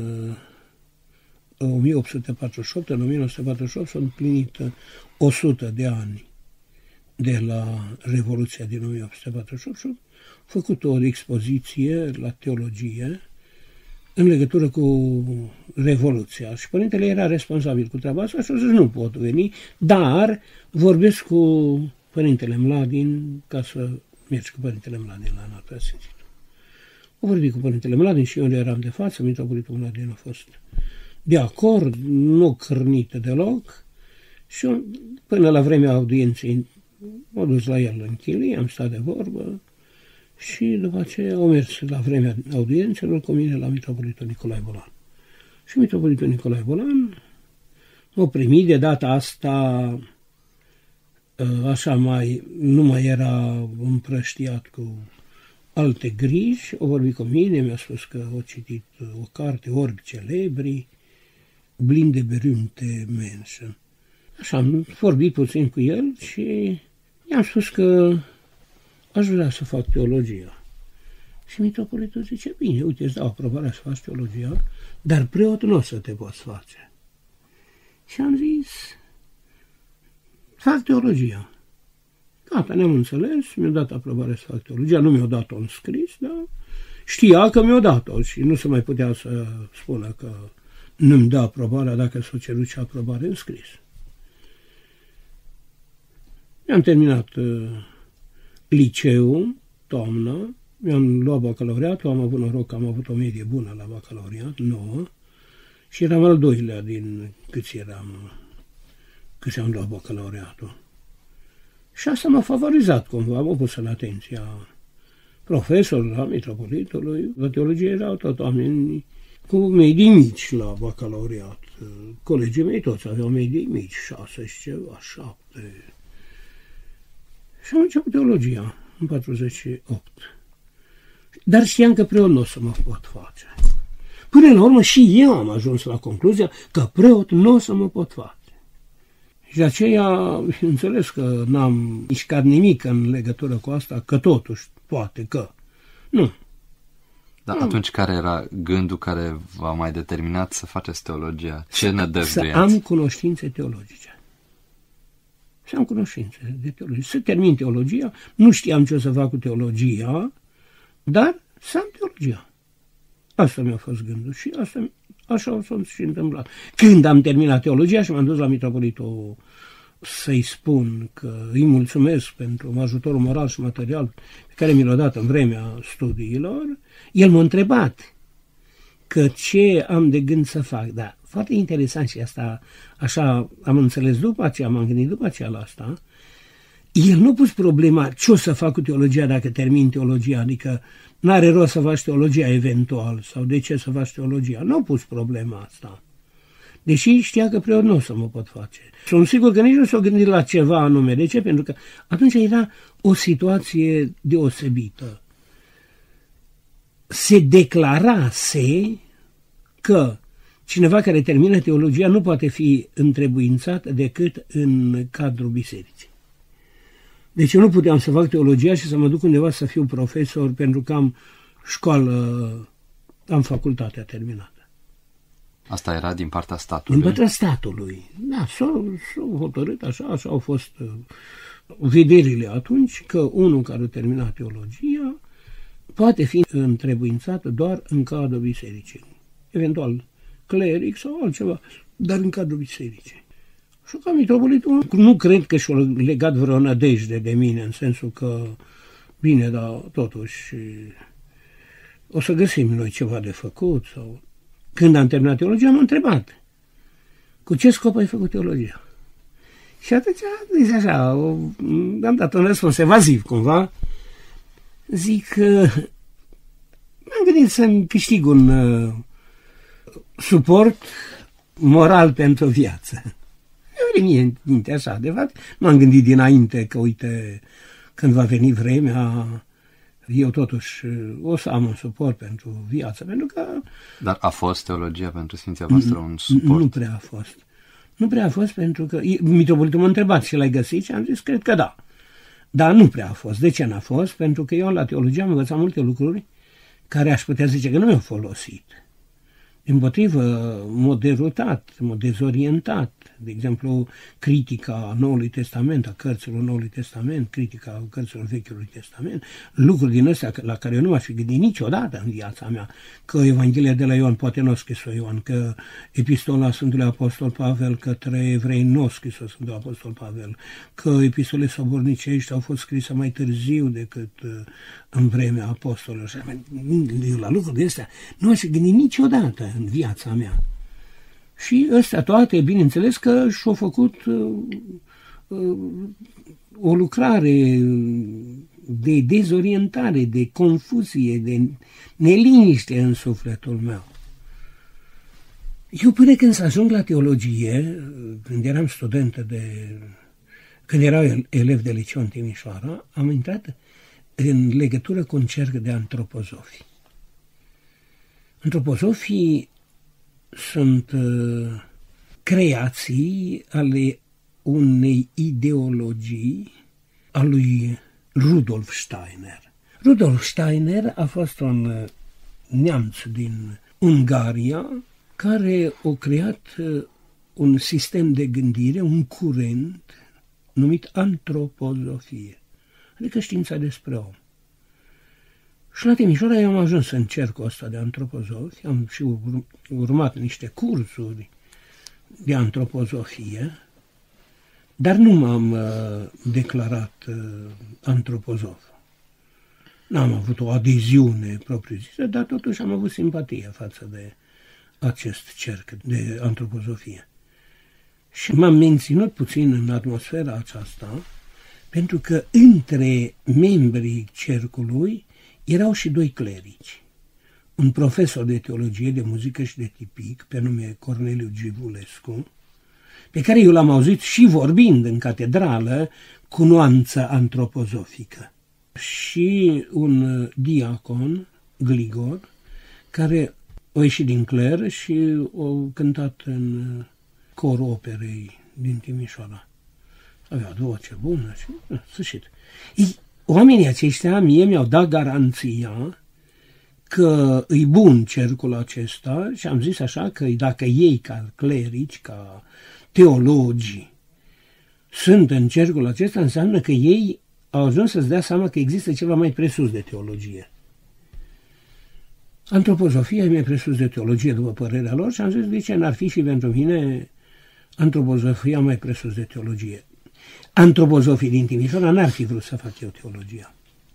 D: 1848. În 1948 s-au împlinit 100 de ani de la Revoluția din 1848 și am făcut o expoziție la teologie în legătură cu Revoluția. Și părintele era responsabil cu treaba asta și a zis, nu pot veni, dar vorbesc cu părintele Mladin ca să mergi cu părintele Mladin la înalt preasfințitul. Am vorbit cu părintele Mladin și eu eram de față, mitropolitul Mladin a fost de acord, nu cârnită deloc și eu, până la vremea audienței m-am dus la el în chilie, am stat de vorbă și după aceea au mers la vremea audiențelor cu mine la mitropolitul Nicolae Bolan. Și mitropolitul Nicolae Bolan m-a primit de data asta așa nu mai era împrăștiat cu alte griji, o vorbit cu mine, mi-a spus că a citit o carte, Orbi celebri, Blinde berühmte Menschen. Așa, am vorbit puțin cu el și i-am spus că aș vrea să fac teologia. Și mitropolitul zice, bine, uite, îți dau aprobarea să faci teologia, dar preot nu o să te poți face. Și am zis, fac teologia. Gata, ne-am înțeles, mi-a dat aprobarea să fac teologia, nu mi-a dat-o în scris, dar știa că mi-a dat-o și nu se mai putea să spună că nu-mi dă aprobarea dacă s-o cerut și aprobare în scris. Mi-am terminat liceul, toamnă, mi-am luat bacalaureatul, am avut noroc că am avut o medie bună la bacalaureat, 9, și eram al doilea din câți am luat bacalaureatul. Și asta m-a favorizat cumva, am pus în atenția profesorului, la mitropolitului. La teologie erau tot oameni cu medii mici la bacalaureat. Colegii mei toți aveau medii mici, 6 și ceva, 7. Și am început teologia în 48. Dar știam că preot nu o să mă pot face. Până la urmă și eu am ajuns la concluzia că preot nu o să mă pot face. Și de aceea, înțeles că n-am mișcat nimic în legătură cu asta, că totuși, poate că, nu.
E: Dar atunci care era gândul care v-a mai determinat să faceți teologia? Ce nădăjduiați?
D: Să am cunoștințe teologice. Să am cunoștințe de teologie. Să termin teologia, nu știam ce o să fac cu teologia, dar să am teologia. Asta mi-a fost gândul și asta, așa s-a și întâmplat. Când am terminat teologia și m-am dus la mitropolitul să-i spun că îi mulțumesc pentru ajutorul moral și material pe care mi l-a dat în vremea studiilor, el m-a întrebat că ce am de gând să fac. Da, foarte interesant și asta, așa am înțeles după aceea, m-am gândit după aceea la asta. El nu pus problema ce o să fac cu teologia dacă termin teologia, adică n-are rost să faci teologia eventual sau de ce să faci teologia. Nu a pus problema asta. Deși știa că preot nu o să mă pot face. Sunt sigur că nici nu s-a gândit la ceva anume. De ce? Pentru că atunci era o situație deosebită. Se declarase că cineva care termină teologia nu poate fi întrebuințat decât în cadrul bisericii. Deci eu nu puteam să fac teologia și să mă duc undeva să fiu profesor pentru că am școală, am facultatea terminată.
E: Asta era din partea statului?
D: Din partea statului. Da, s-au hotărât așa au fost vederile atunci că unul care a terminat teologia poate fi întrebuințat doar în cadrul bisericii. Eventual cleric sau altceva. dar în cadrul bisericii. Și ca mitropolitul nu cred că și-a legat vreo nădejde de mine, în sensul că, bine, dar totuși o să găsim noi ceva de făcut. Sau... Când am terminat teologia, m-am întrebat, cu ce scop ai făcut teologia? Și atunci, zice așa, am dat un răspuns evaziv, cumva. Zic că m-am gândit să-mi câștig un suport moral pentru viață. Mi-a venit în minte așa, de fapt, m-am gândit dinainte că, uite, când va veni vremea, eu totuși o să am un suport pentru viață, pentru că...
E: Dar a fost teologia pentru Sfinția voastră un suport?
D: Nu prea a fost. Nu prea a fost pentru că... Mitropolitul m-a întrebat și l-ai găsit și am zis, cred că da. Dar nu prea a fost. De ce n-a fost? Pentru că eu la teologie am învățat multe lucruri care aș putea zice că nu mi-au folosit. Împotrivă, m-a derutat, m-a dezorientat. De exemplu, critica Noului Testament, a cărților Noului Testament, critica cărților Vechiului Testament, lucruri din astea la care eu nu m-aș fi gândit niciodată în viața mea, că Evanghelia de la Ioan poate nu a scris-o Ioan, că Epistola Sfântului Apostol Pavel către evrei nu a scris-o Sfântul Apostol Pavel, că epistole sobornicești au fost scrise mai târziu decât în vremea apostolilor. Eu la lucruri de astea nu aș fi gândit niciodată în viața mea. Și ăstea toate, bineînțeles că și-au făcut o lucrare de dezorientare, de confuzie, de neliniște în sufletul meu. Eu până când să ajung la teologie, când eram când erau elev de liceu în Timișoara, am intrat în legătură cu un cerc de antropozofi. Antropozofii sunt creații ale unei ideologii a lui Rudolf Steiner. Rudolf Steiner a fost un neamț din Ungaria care a creat un sistem de gândire, un curent numit antropozofie, adică știința despre om. Și la Timișoara eu am ajuns în cercul ăsta de antropozofi, am și urmat niște cursuri de antropozofie, dar nu m-am declarat antropozof. N-am avut o adeziune propriu-zisă, dar totuși am avut simpatie față de acest cerc de antropozofie. Și m-am menținut puțin în atmosfera aceasta, pentru că între membrii cercului erau și doi clerici. Un profesor de teologie, de muzică și de tipic, pe nume Corneliu Givulescu, pe care eu l-am auzit și vorbind în catedrală cu nuanță antropozofică. Și un diacon, Gligor, care a ieșit din cler și a cântat în corul operei din Timișoara. Avea voce bună și în sfârșit. Oamenii aceștia mie mi-au dat garanția că e bun cercul acesta și am zis așa că dacă ei ca clerici, ca teologi sunt în cercul acesta, înseamnă că ei au ajuns să-ți dea seama că există ceva mai presus de teologie. Antropozofia e mai presus de teologie, după părerea lor, și am zis, de ce n-ar fi și pentru mine antropozofia mai presus de teologie? Antropozofii din Timișoara n-ar fi vrut să fac eu teologia.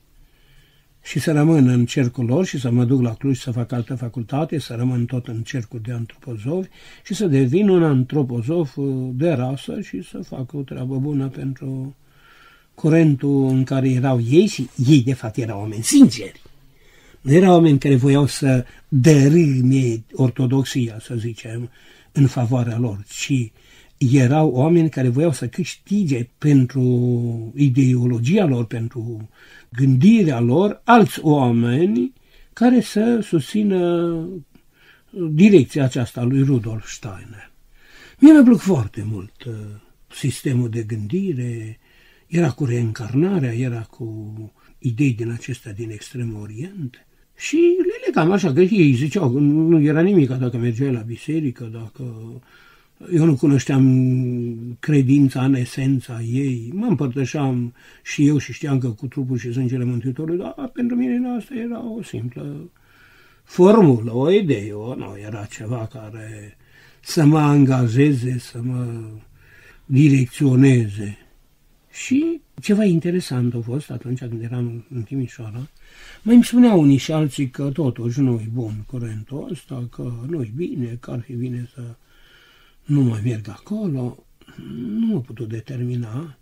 D: Și să rămân în cercul lor și să mă duc la Cluj să fac altă facultate, să rămân tot în cercul de antropozofi și să devin un antropozof de rasă și să fac o treabă bună pentru curentul în care erau ei și ei de fapt erau oameni sinceri. Nu erau oameni care voiau să dărâme ortodoxia, să zicem, în favoarea lor, ci erau oameni care voiau să câștige pentru ideologia lor, pentru gândirea lor, alți oameni care să susțină direcția aceasta lui Rudolf Steiner. Mie mi-a plăcut foarte mult sistemul de gândire, era cu reîncarnarea, era cu idei din acestea din Extremul Orient și le legam așa, că ei ziceau, nu era nimic dacă mergeai la biserică, dacă eu nu cunoșteam credința în esența ei, mă împărtășeam și eu și știam că cu trupul și sângele Mântuitorului, dar pentru mine asta era o simplă formulă, o idee, nu era ceva care să mă angajeze, să mă direcționeze. Și ceva interesant a fost atunci când eram în Timișoara. Mai îmi spuneau unii și alții că totuși nu-i bun curentul ăsta, că nu-i bine, că ar fi bine să nu mai merg acolo. Nu m-am putut determina.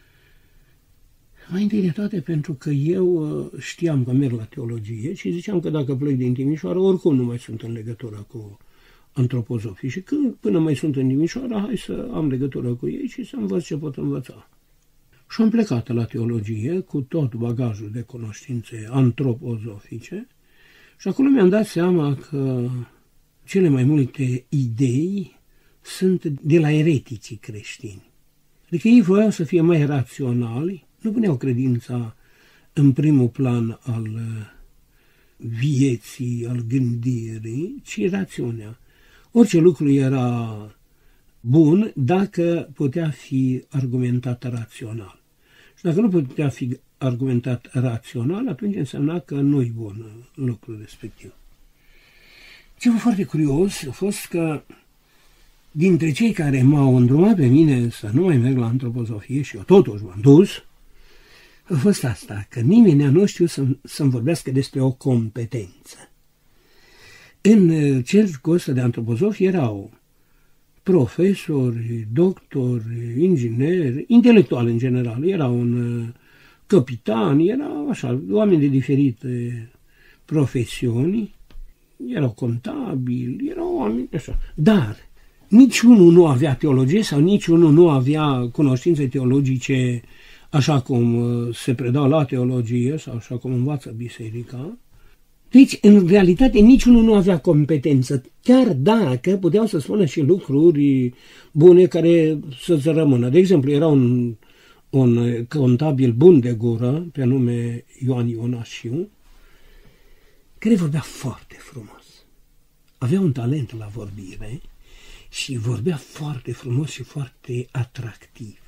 D: Mai întâi de toate pentru că eu știam că merg la teologie și ziceam că dacă plec din Timișoara, oricum nu mai sunt în legătură cu antropozofii și că până mai sunt în Timișoara, hai să am legătură cu ei și să învăț ce pot învăța. Și am plecat la teologie cu tot bagajul de cunoștințe antropozofice și acolo mi-am dat seama că cele mai multe idei sunt de la ereticii creștini. Adică ei voiau să fie mai raționali, nu puneau credința în primul plan al vieții, al gândirii, ci rațiunea. Orice lucru era bun dacă putea fi argumentat rațional. Și dacă nu putea fi argumentat rațional, atunci însemna că nu-i bun lucrul respectiv. Ceva foarte curios a fost că dintre cei care m-au îndrumat pe mine să nu mai merg la antropozofie și eu totuși m-am dus, a fost asta, că nimeni nu știu să-mi vorbească despre o competență. În cercul ăsta de antropozofi erau profesori, doctori, ingineri, intelectuali în general, era un capitan, erau așa, oameni de diferite profesiuni, erau contabili, erau oameni așa. Dar niciunul nu avea teologie sau niciunul nu avea cunoștințe teologice așa cum se predau la teologie sau așa cum învață biserica. Deci, în realitate, niciunul nu avea competență, chiar dacă puteau să spună și lucruri bune care să-ți rămână. De exemplu, era un contabil bun de gură, pe nume Ioan Ionașiu, care vorbea foarte frumos. Avea un talent la vorbire și vorbea foarte frumos și foarte atractiv.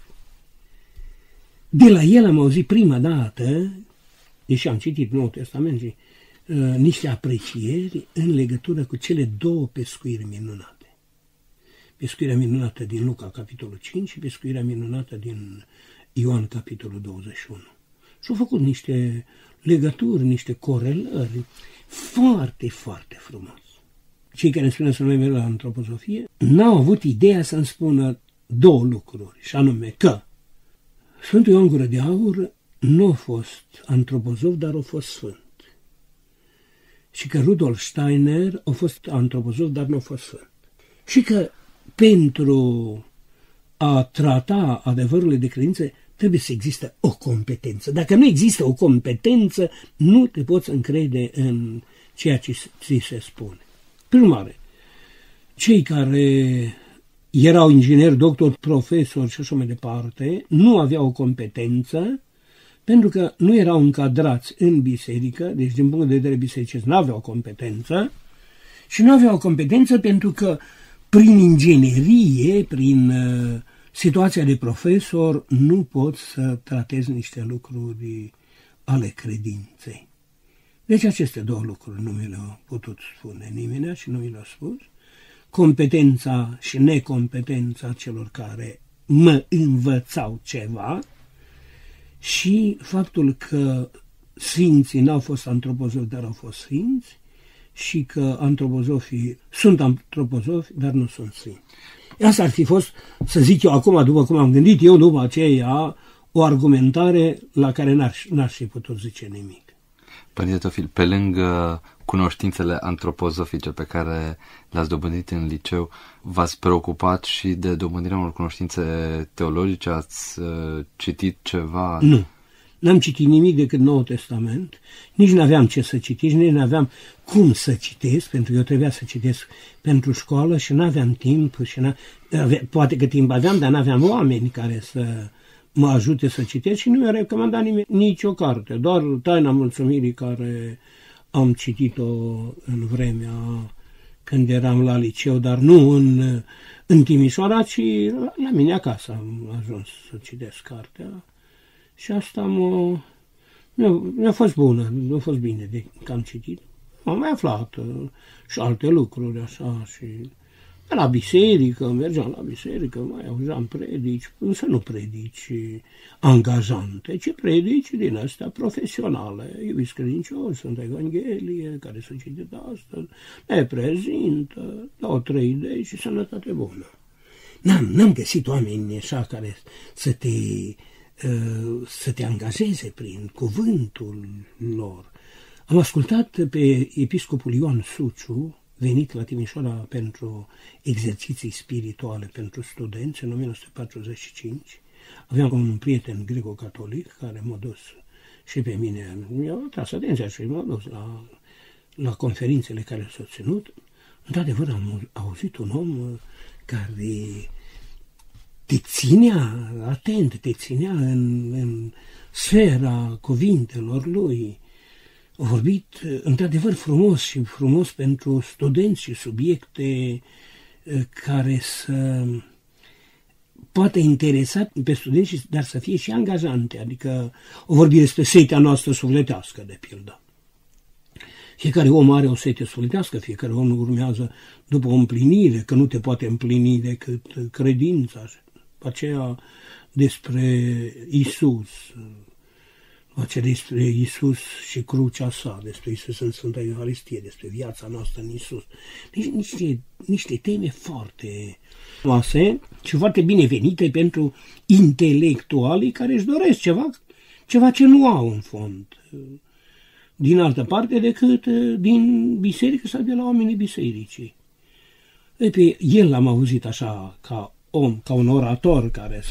D: De la el am auzit prima dată, deși am citit Noul Testament, niște aprecieri în legătură cu cele două pescuiri minunate. Pescuirea minunată din Luca, capitolul 5, și pescuirea minunată din Ioan, capitolul 21. Și-au făcut niște legături, niște corelări foarte, foarte frumos. Cei care îmi spuneau să nu mai merg la antropozofie n-au avut ideea să-mi spună două lucruri, și anume că Sfântul Ioan Gură de Aur nu a fost antropozof, dar a fost sfânt. Și că Rudolf Steiner a fost antropozof, dar nu a fost sfânt. Și că pentru a trata adevărurile de credință trebuie să existe o competență. Dacă nu există o competență, nu te poți încrede în ceea ce ți se spune. Prin urmare, cei care erau ingineri, doctori, profesori și așa mai departe, nu aveau o competență pentru că nu erau încadrați în biserică, deci din punct de vedere bisericesc nu aveau competență și nu aveau competență pentru că prin inginerie, prin situația de profesor, nu poți să tratezi niște lucruri ale credinței. Deci aceste două lucruri nu mi le-au putut spune nimeni și nu mi le-au spus. Competența și necompetența celor care mă învățau ceva și faptul că sfinții n-au fost antropozofi, dar au fost sfinți și că antropozofii sunt antropozofi, dar nu sunt sfinți. Asta ar fi fost, să zic eu acum, după cum am gândit eu, după aceea, o argumentare la care n-aș fi putut zice nimic.
E: Părinte Teofil, pe lângă cunoștințele antropozofice pe care le-ați dobândit în liceu, v-ați preocupat și de dobândirea unor cunoștințe teologice? Ați citit ceva?
D: Nu. N-am citit nimic decât Noul Testament, nici nu aveam ce să citesc, nici nu aveam cum să citesc, pentru că eu trebuia să citesc pentru școală și n-aveam timp, și poate că timp aveam, dar n-aveam oameni care să mă ajute să citesc și nu mi-a recomandat nicio carte, doar Taina Mulțumirii, care am citit-o în vremea când eram la liceu, dar nu în Timișoara, ci la mine acasă am ajuns să citesc cartea. Și asta mi-a fost bună, mi-a fost bine de că am citit. Am mai aflat și alte lucruri așa și La biserică, mergeam la biserică, mai auzeam predici, însă nu predici angajante, ci predici din astea profesionale. Iubiți credincioși, sunt Evanghelie, care se citită astăzi, ne prezintă, dau 3 idei și sănătate bună. N-am găsit oameni așa care să te angajeze prin cuvântul lor. Am ascultat pe episcopul Ioan Suciu, venit la Timișoara pentru exerciții spirituale pentru studenți în 1945. Aveam un prieten greco-catolic care m-a dus și pe mine, mi-a atras atenția și m-a dus la conferințele care s-au ținut. Într-adevăr am auzit un om care te ținea atent, te ținea în sfera cuvintelor lui. A vorbit într-adevăr frumos pentru studenți și subiecte care să poate interesa pe studenți, dar să fie și angajante, adică o vorbire despre setea noastră sufletească, de pildă. Fiecare om are o sete sufletească, fiecare om urmează după o împlinire, că nu te poate împlini decât credința. Aceea despre Isus, aceea despre Isus și crucea sa, despre Isus în Sfânta Euharistie, despre viața noastră în Isus. Deci niște teme foarte frumoase și foarte binevenite pentru intelectualii care își doresc ceva ce nu au în fond, din altă parte decât din biserică sau de la oamenii bisericii. Pe el l-am auzit așa ca om, ca un orator care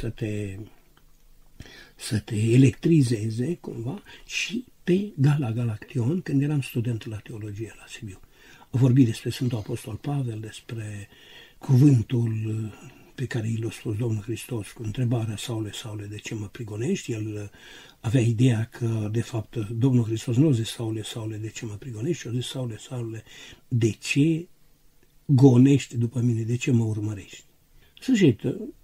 D: să te electrizeze cumva, și pe Gala Galaction, când eram student la teologie la Sibiu. A vorbit despre Sfântul Apostol Pavel, despre cuvântul pe care i l-a spus Domnul Hristos cu întrebarea: Saule, Saule, de ce mă prigonești? El avea ideea că, de fapt, Domnul Hristos nu a zis: Saule, Saule, de ce mă prigonești? Și a zis: Saule, Saule, de ce gonești după mine? De ce mă urmărești? Sfârșit,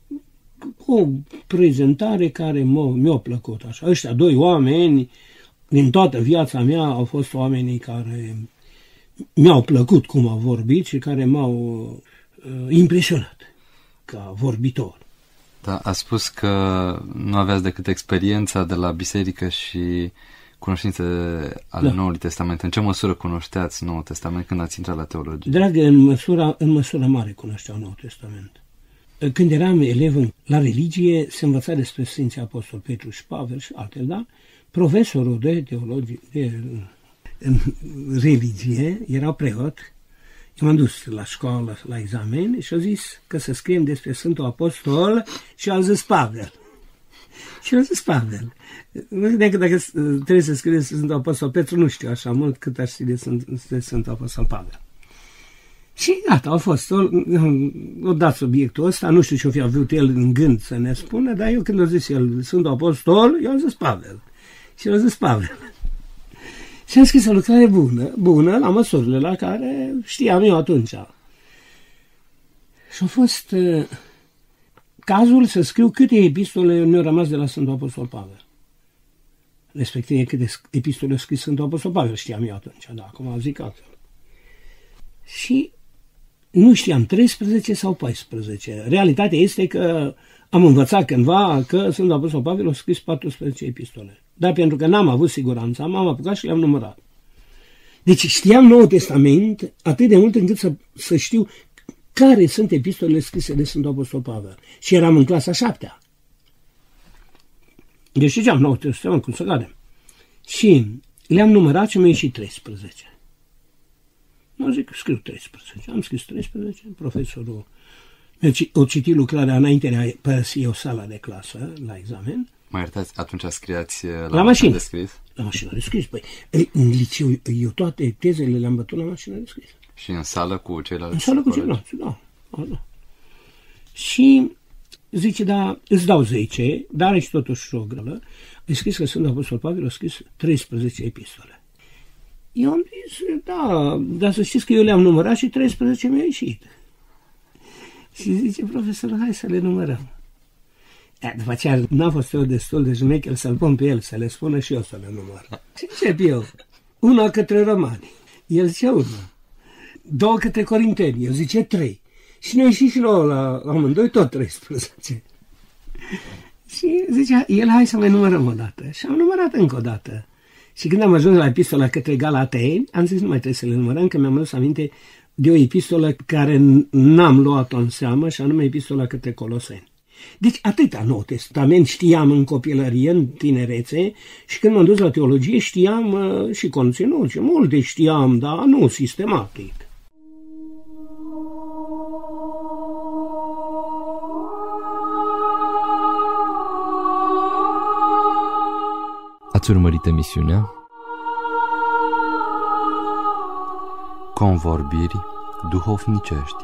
D: o prezentare care mi-a plăcut așa. Ăștia 2 oameni din toată viața mea au fost oamenii care mi-au plăcut cum au vorbit și care m-au impresionat ca vorbitor.
E: Da, a spus că nu aveați decât experiența de la biserică și cunoștințe ale Noului Testament. În ce măsură cunoșteați Noul Testament când ați intrat la teologie?
D: Dragă, în măsură mare cunoșteau Noul Testament. Când eram elev la religie, se învăța despre Sfinții Apostol Petru și Pavel și altele, da? Profesorul de teologie, de religie, era preot. Eu m-am dus la școală, la examen, și a zis că să scriem despre Sfântul Apostol și a zis Pavel. Și a zis Pavel. Nu știu că dacă trebuie să scrie despre Sfântul Apostol Petru, nu știu așa mult cât aș ști de Sfântul Apostol Pavel. Și gata, au fost, o dat subiectul ăsta, nu știu ce-o fi avut el în gând să ne spună, dar eu când a zis el Sfântul Apostol, eu am zis Pavel. Și a zis Pavel. Și am scris o lucrare bună la măsurile la care știam eu atunci. Și a fost cazul să scriu câte epistole ne-au rămas de la Sfântul Apostol Pavel. Respectiv câte epistole a scris Sfântul Apostol Pavel, știam eu atunci, da, acum zic altfel. Și nu știam 13 sau 14. Realitatea este că am învățat cândva că Sfântul Apostol Pavel a scris 14 epistole. Dar pentru că n-am avut siguranța, m-am apucat și le-am numărat. Deci știam Noul Testament atât de mult încât să știu care sunt epistolele scrise de Sfântul Apostol Pavel. Și eram în clasa 7-a. Deci știam Noul Testament, cum să cade. Și le-am numărat și mi-a ieșit 13. Nu zic, scriu 13. Am scris 13, profesorul o citi lucrarea înainte de a părăsi o sala de clasă la examen.
E: Mă iertați, atunci scriați
D: la mașină
E: de scris?
D: La mașină de scris. Păi, în liceu eu toate tezele le-am bătut la mașină de scris.
E: Și în sală cu ceilalți?
D: În sală cu ceilalți, da. Și zice, da, îți dau 10, dar are și totuși o grălă. Îi scris că Sfântul Apostol Pavel a scris 13 epistole. Eu am zis, da, dar să știți că eu le-am numărat și 13 mi-a ieșit. Și zice profesorul, hai să le numărăm. După aceea n-a fost eu destul de șmecher să-l pun pe el, să le spună și eu să le număr. Și încep eu. 1 către Romani, el zice 1. 2 către Corinteni, eu zice 3. Și noi ieșim și la amândoi tot 13. Și zicea, el hai să mai numărăm o dată. Și am numărat încă o dată. Și când am ajuns la epistola către Galateni, am zis nu mai trebuie să le numărăm, că mi-am adus aminte de o epistolă care n-am luat-o în seamă, și anume epistola către Coloseni. Deci atâta Nou Testament știam în copilărie, în tinerețe, și când m-am dus la teologie știam și conținut, și multe știam, dar nu sistematic.
A: Ați urmărit emisiunea Convorbiri duhovnicești.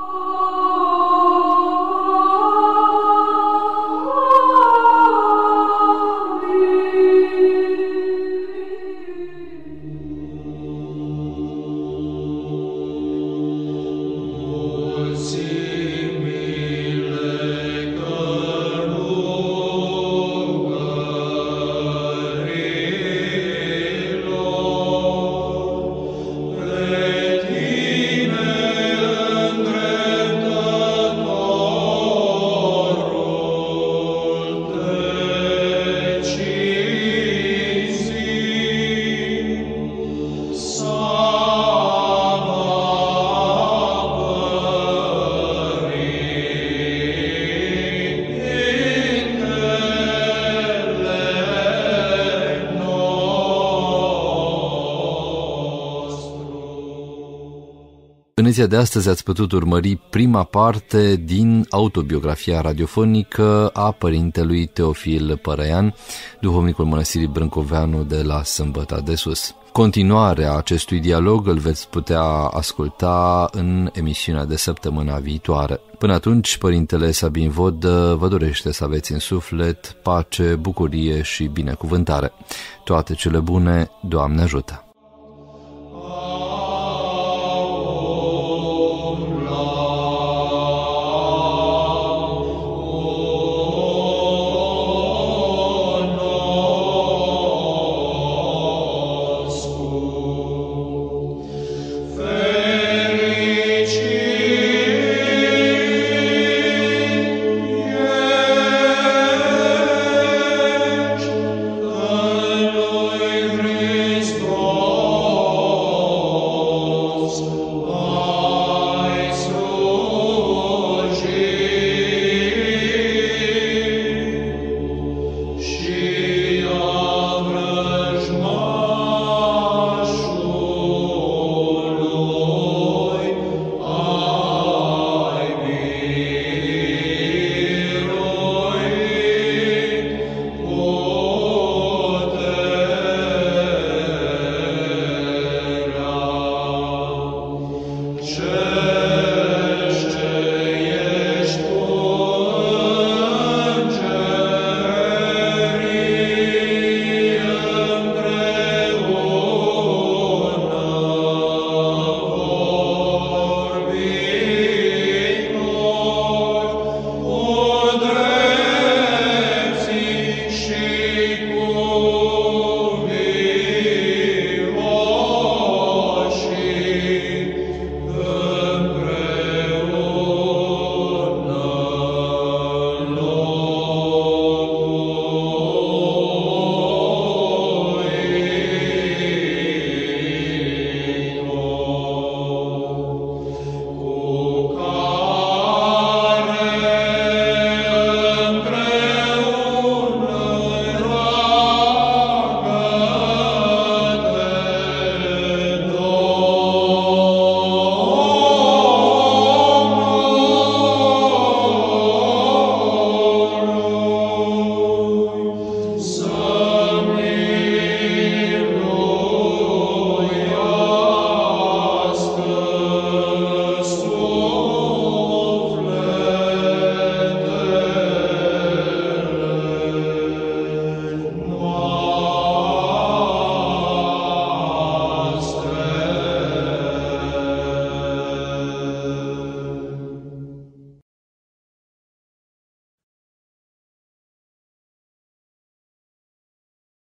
A: În ediția de astăzi ați putut urmări prima parte din autobiografia radiofonică a părintelui Teofil Părăian, duhovnicul Mănăstirii Brâncoveanu de la Sâmbăta de Sus. Continuarea acestui dialog îl veți putea asculta în emisiunea de săptămâna viitoare. Până atunci, Părintele Sabin Vodă vă dorește să aveți în suflet pace, bucurie și binecuvântare. Toate cele bune, Doamne ajută!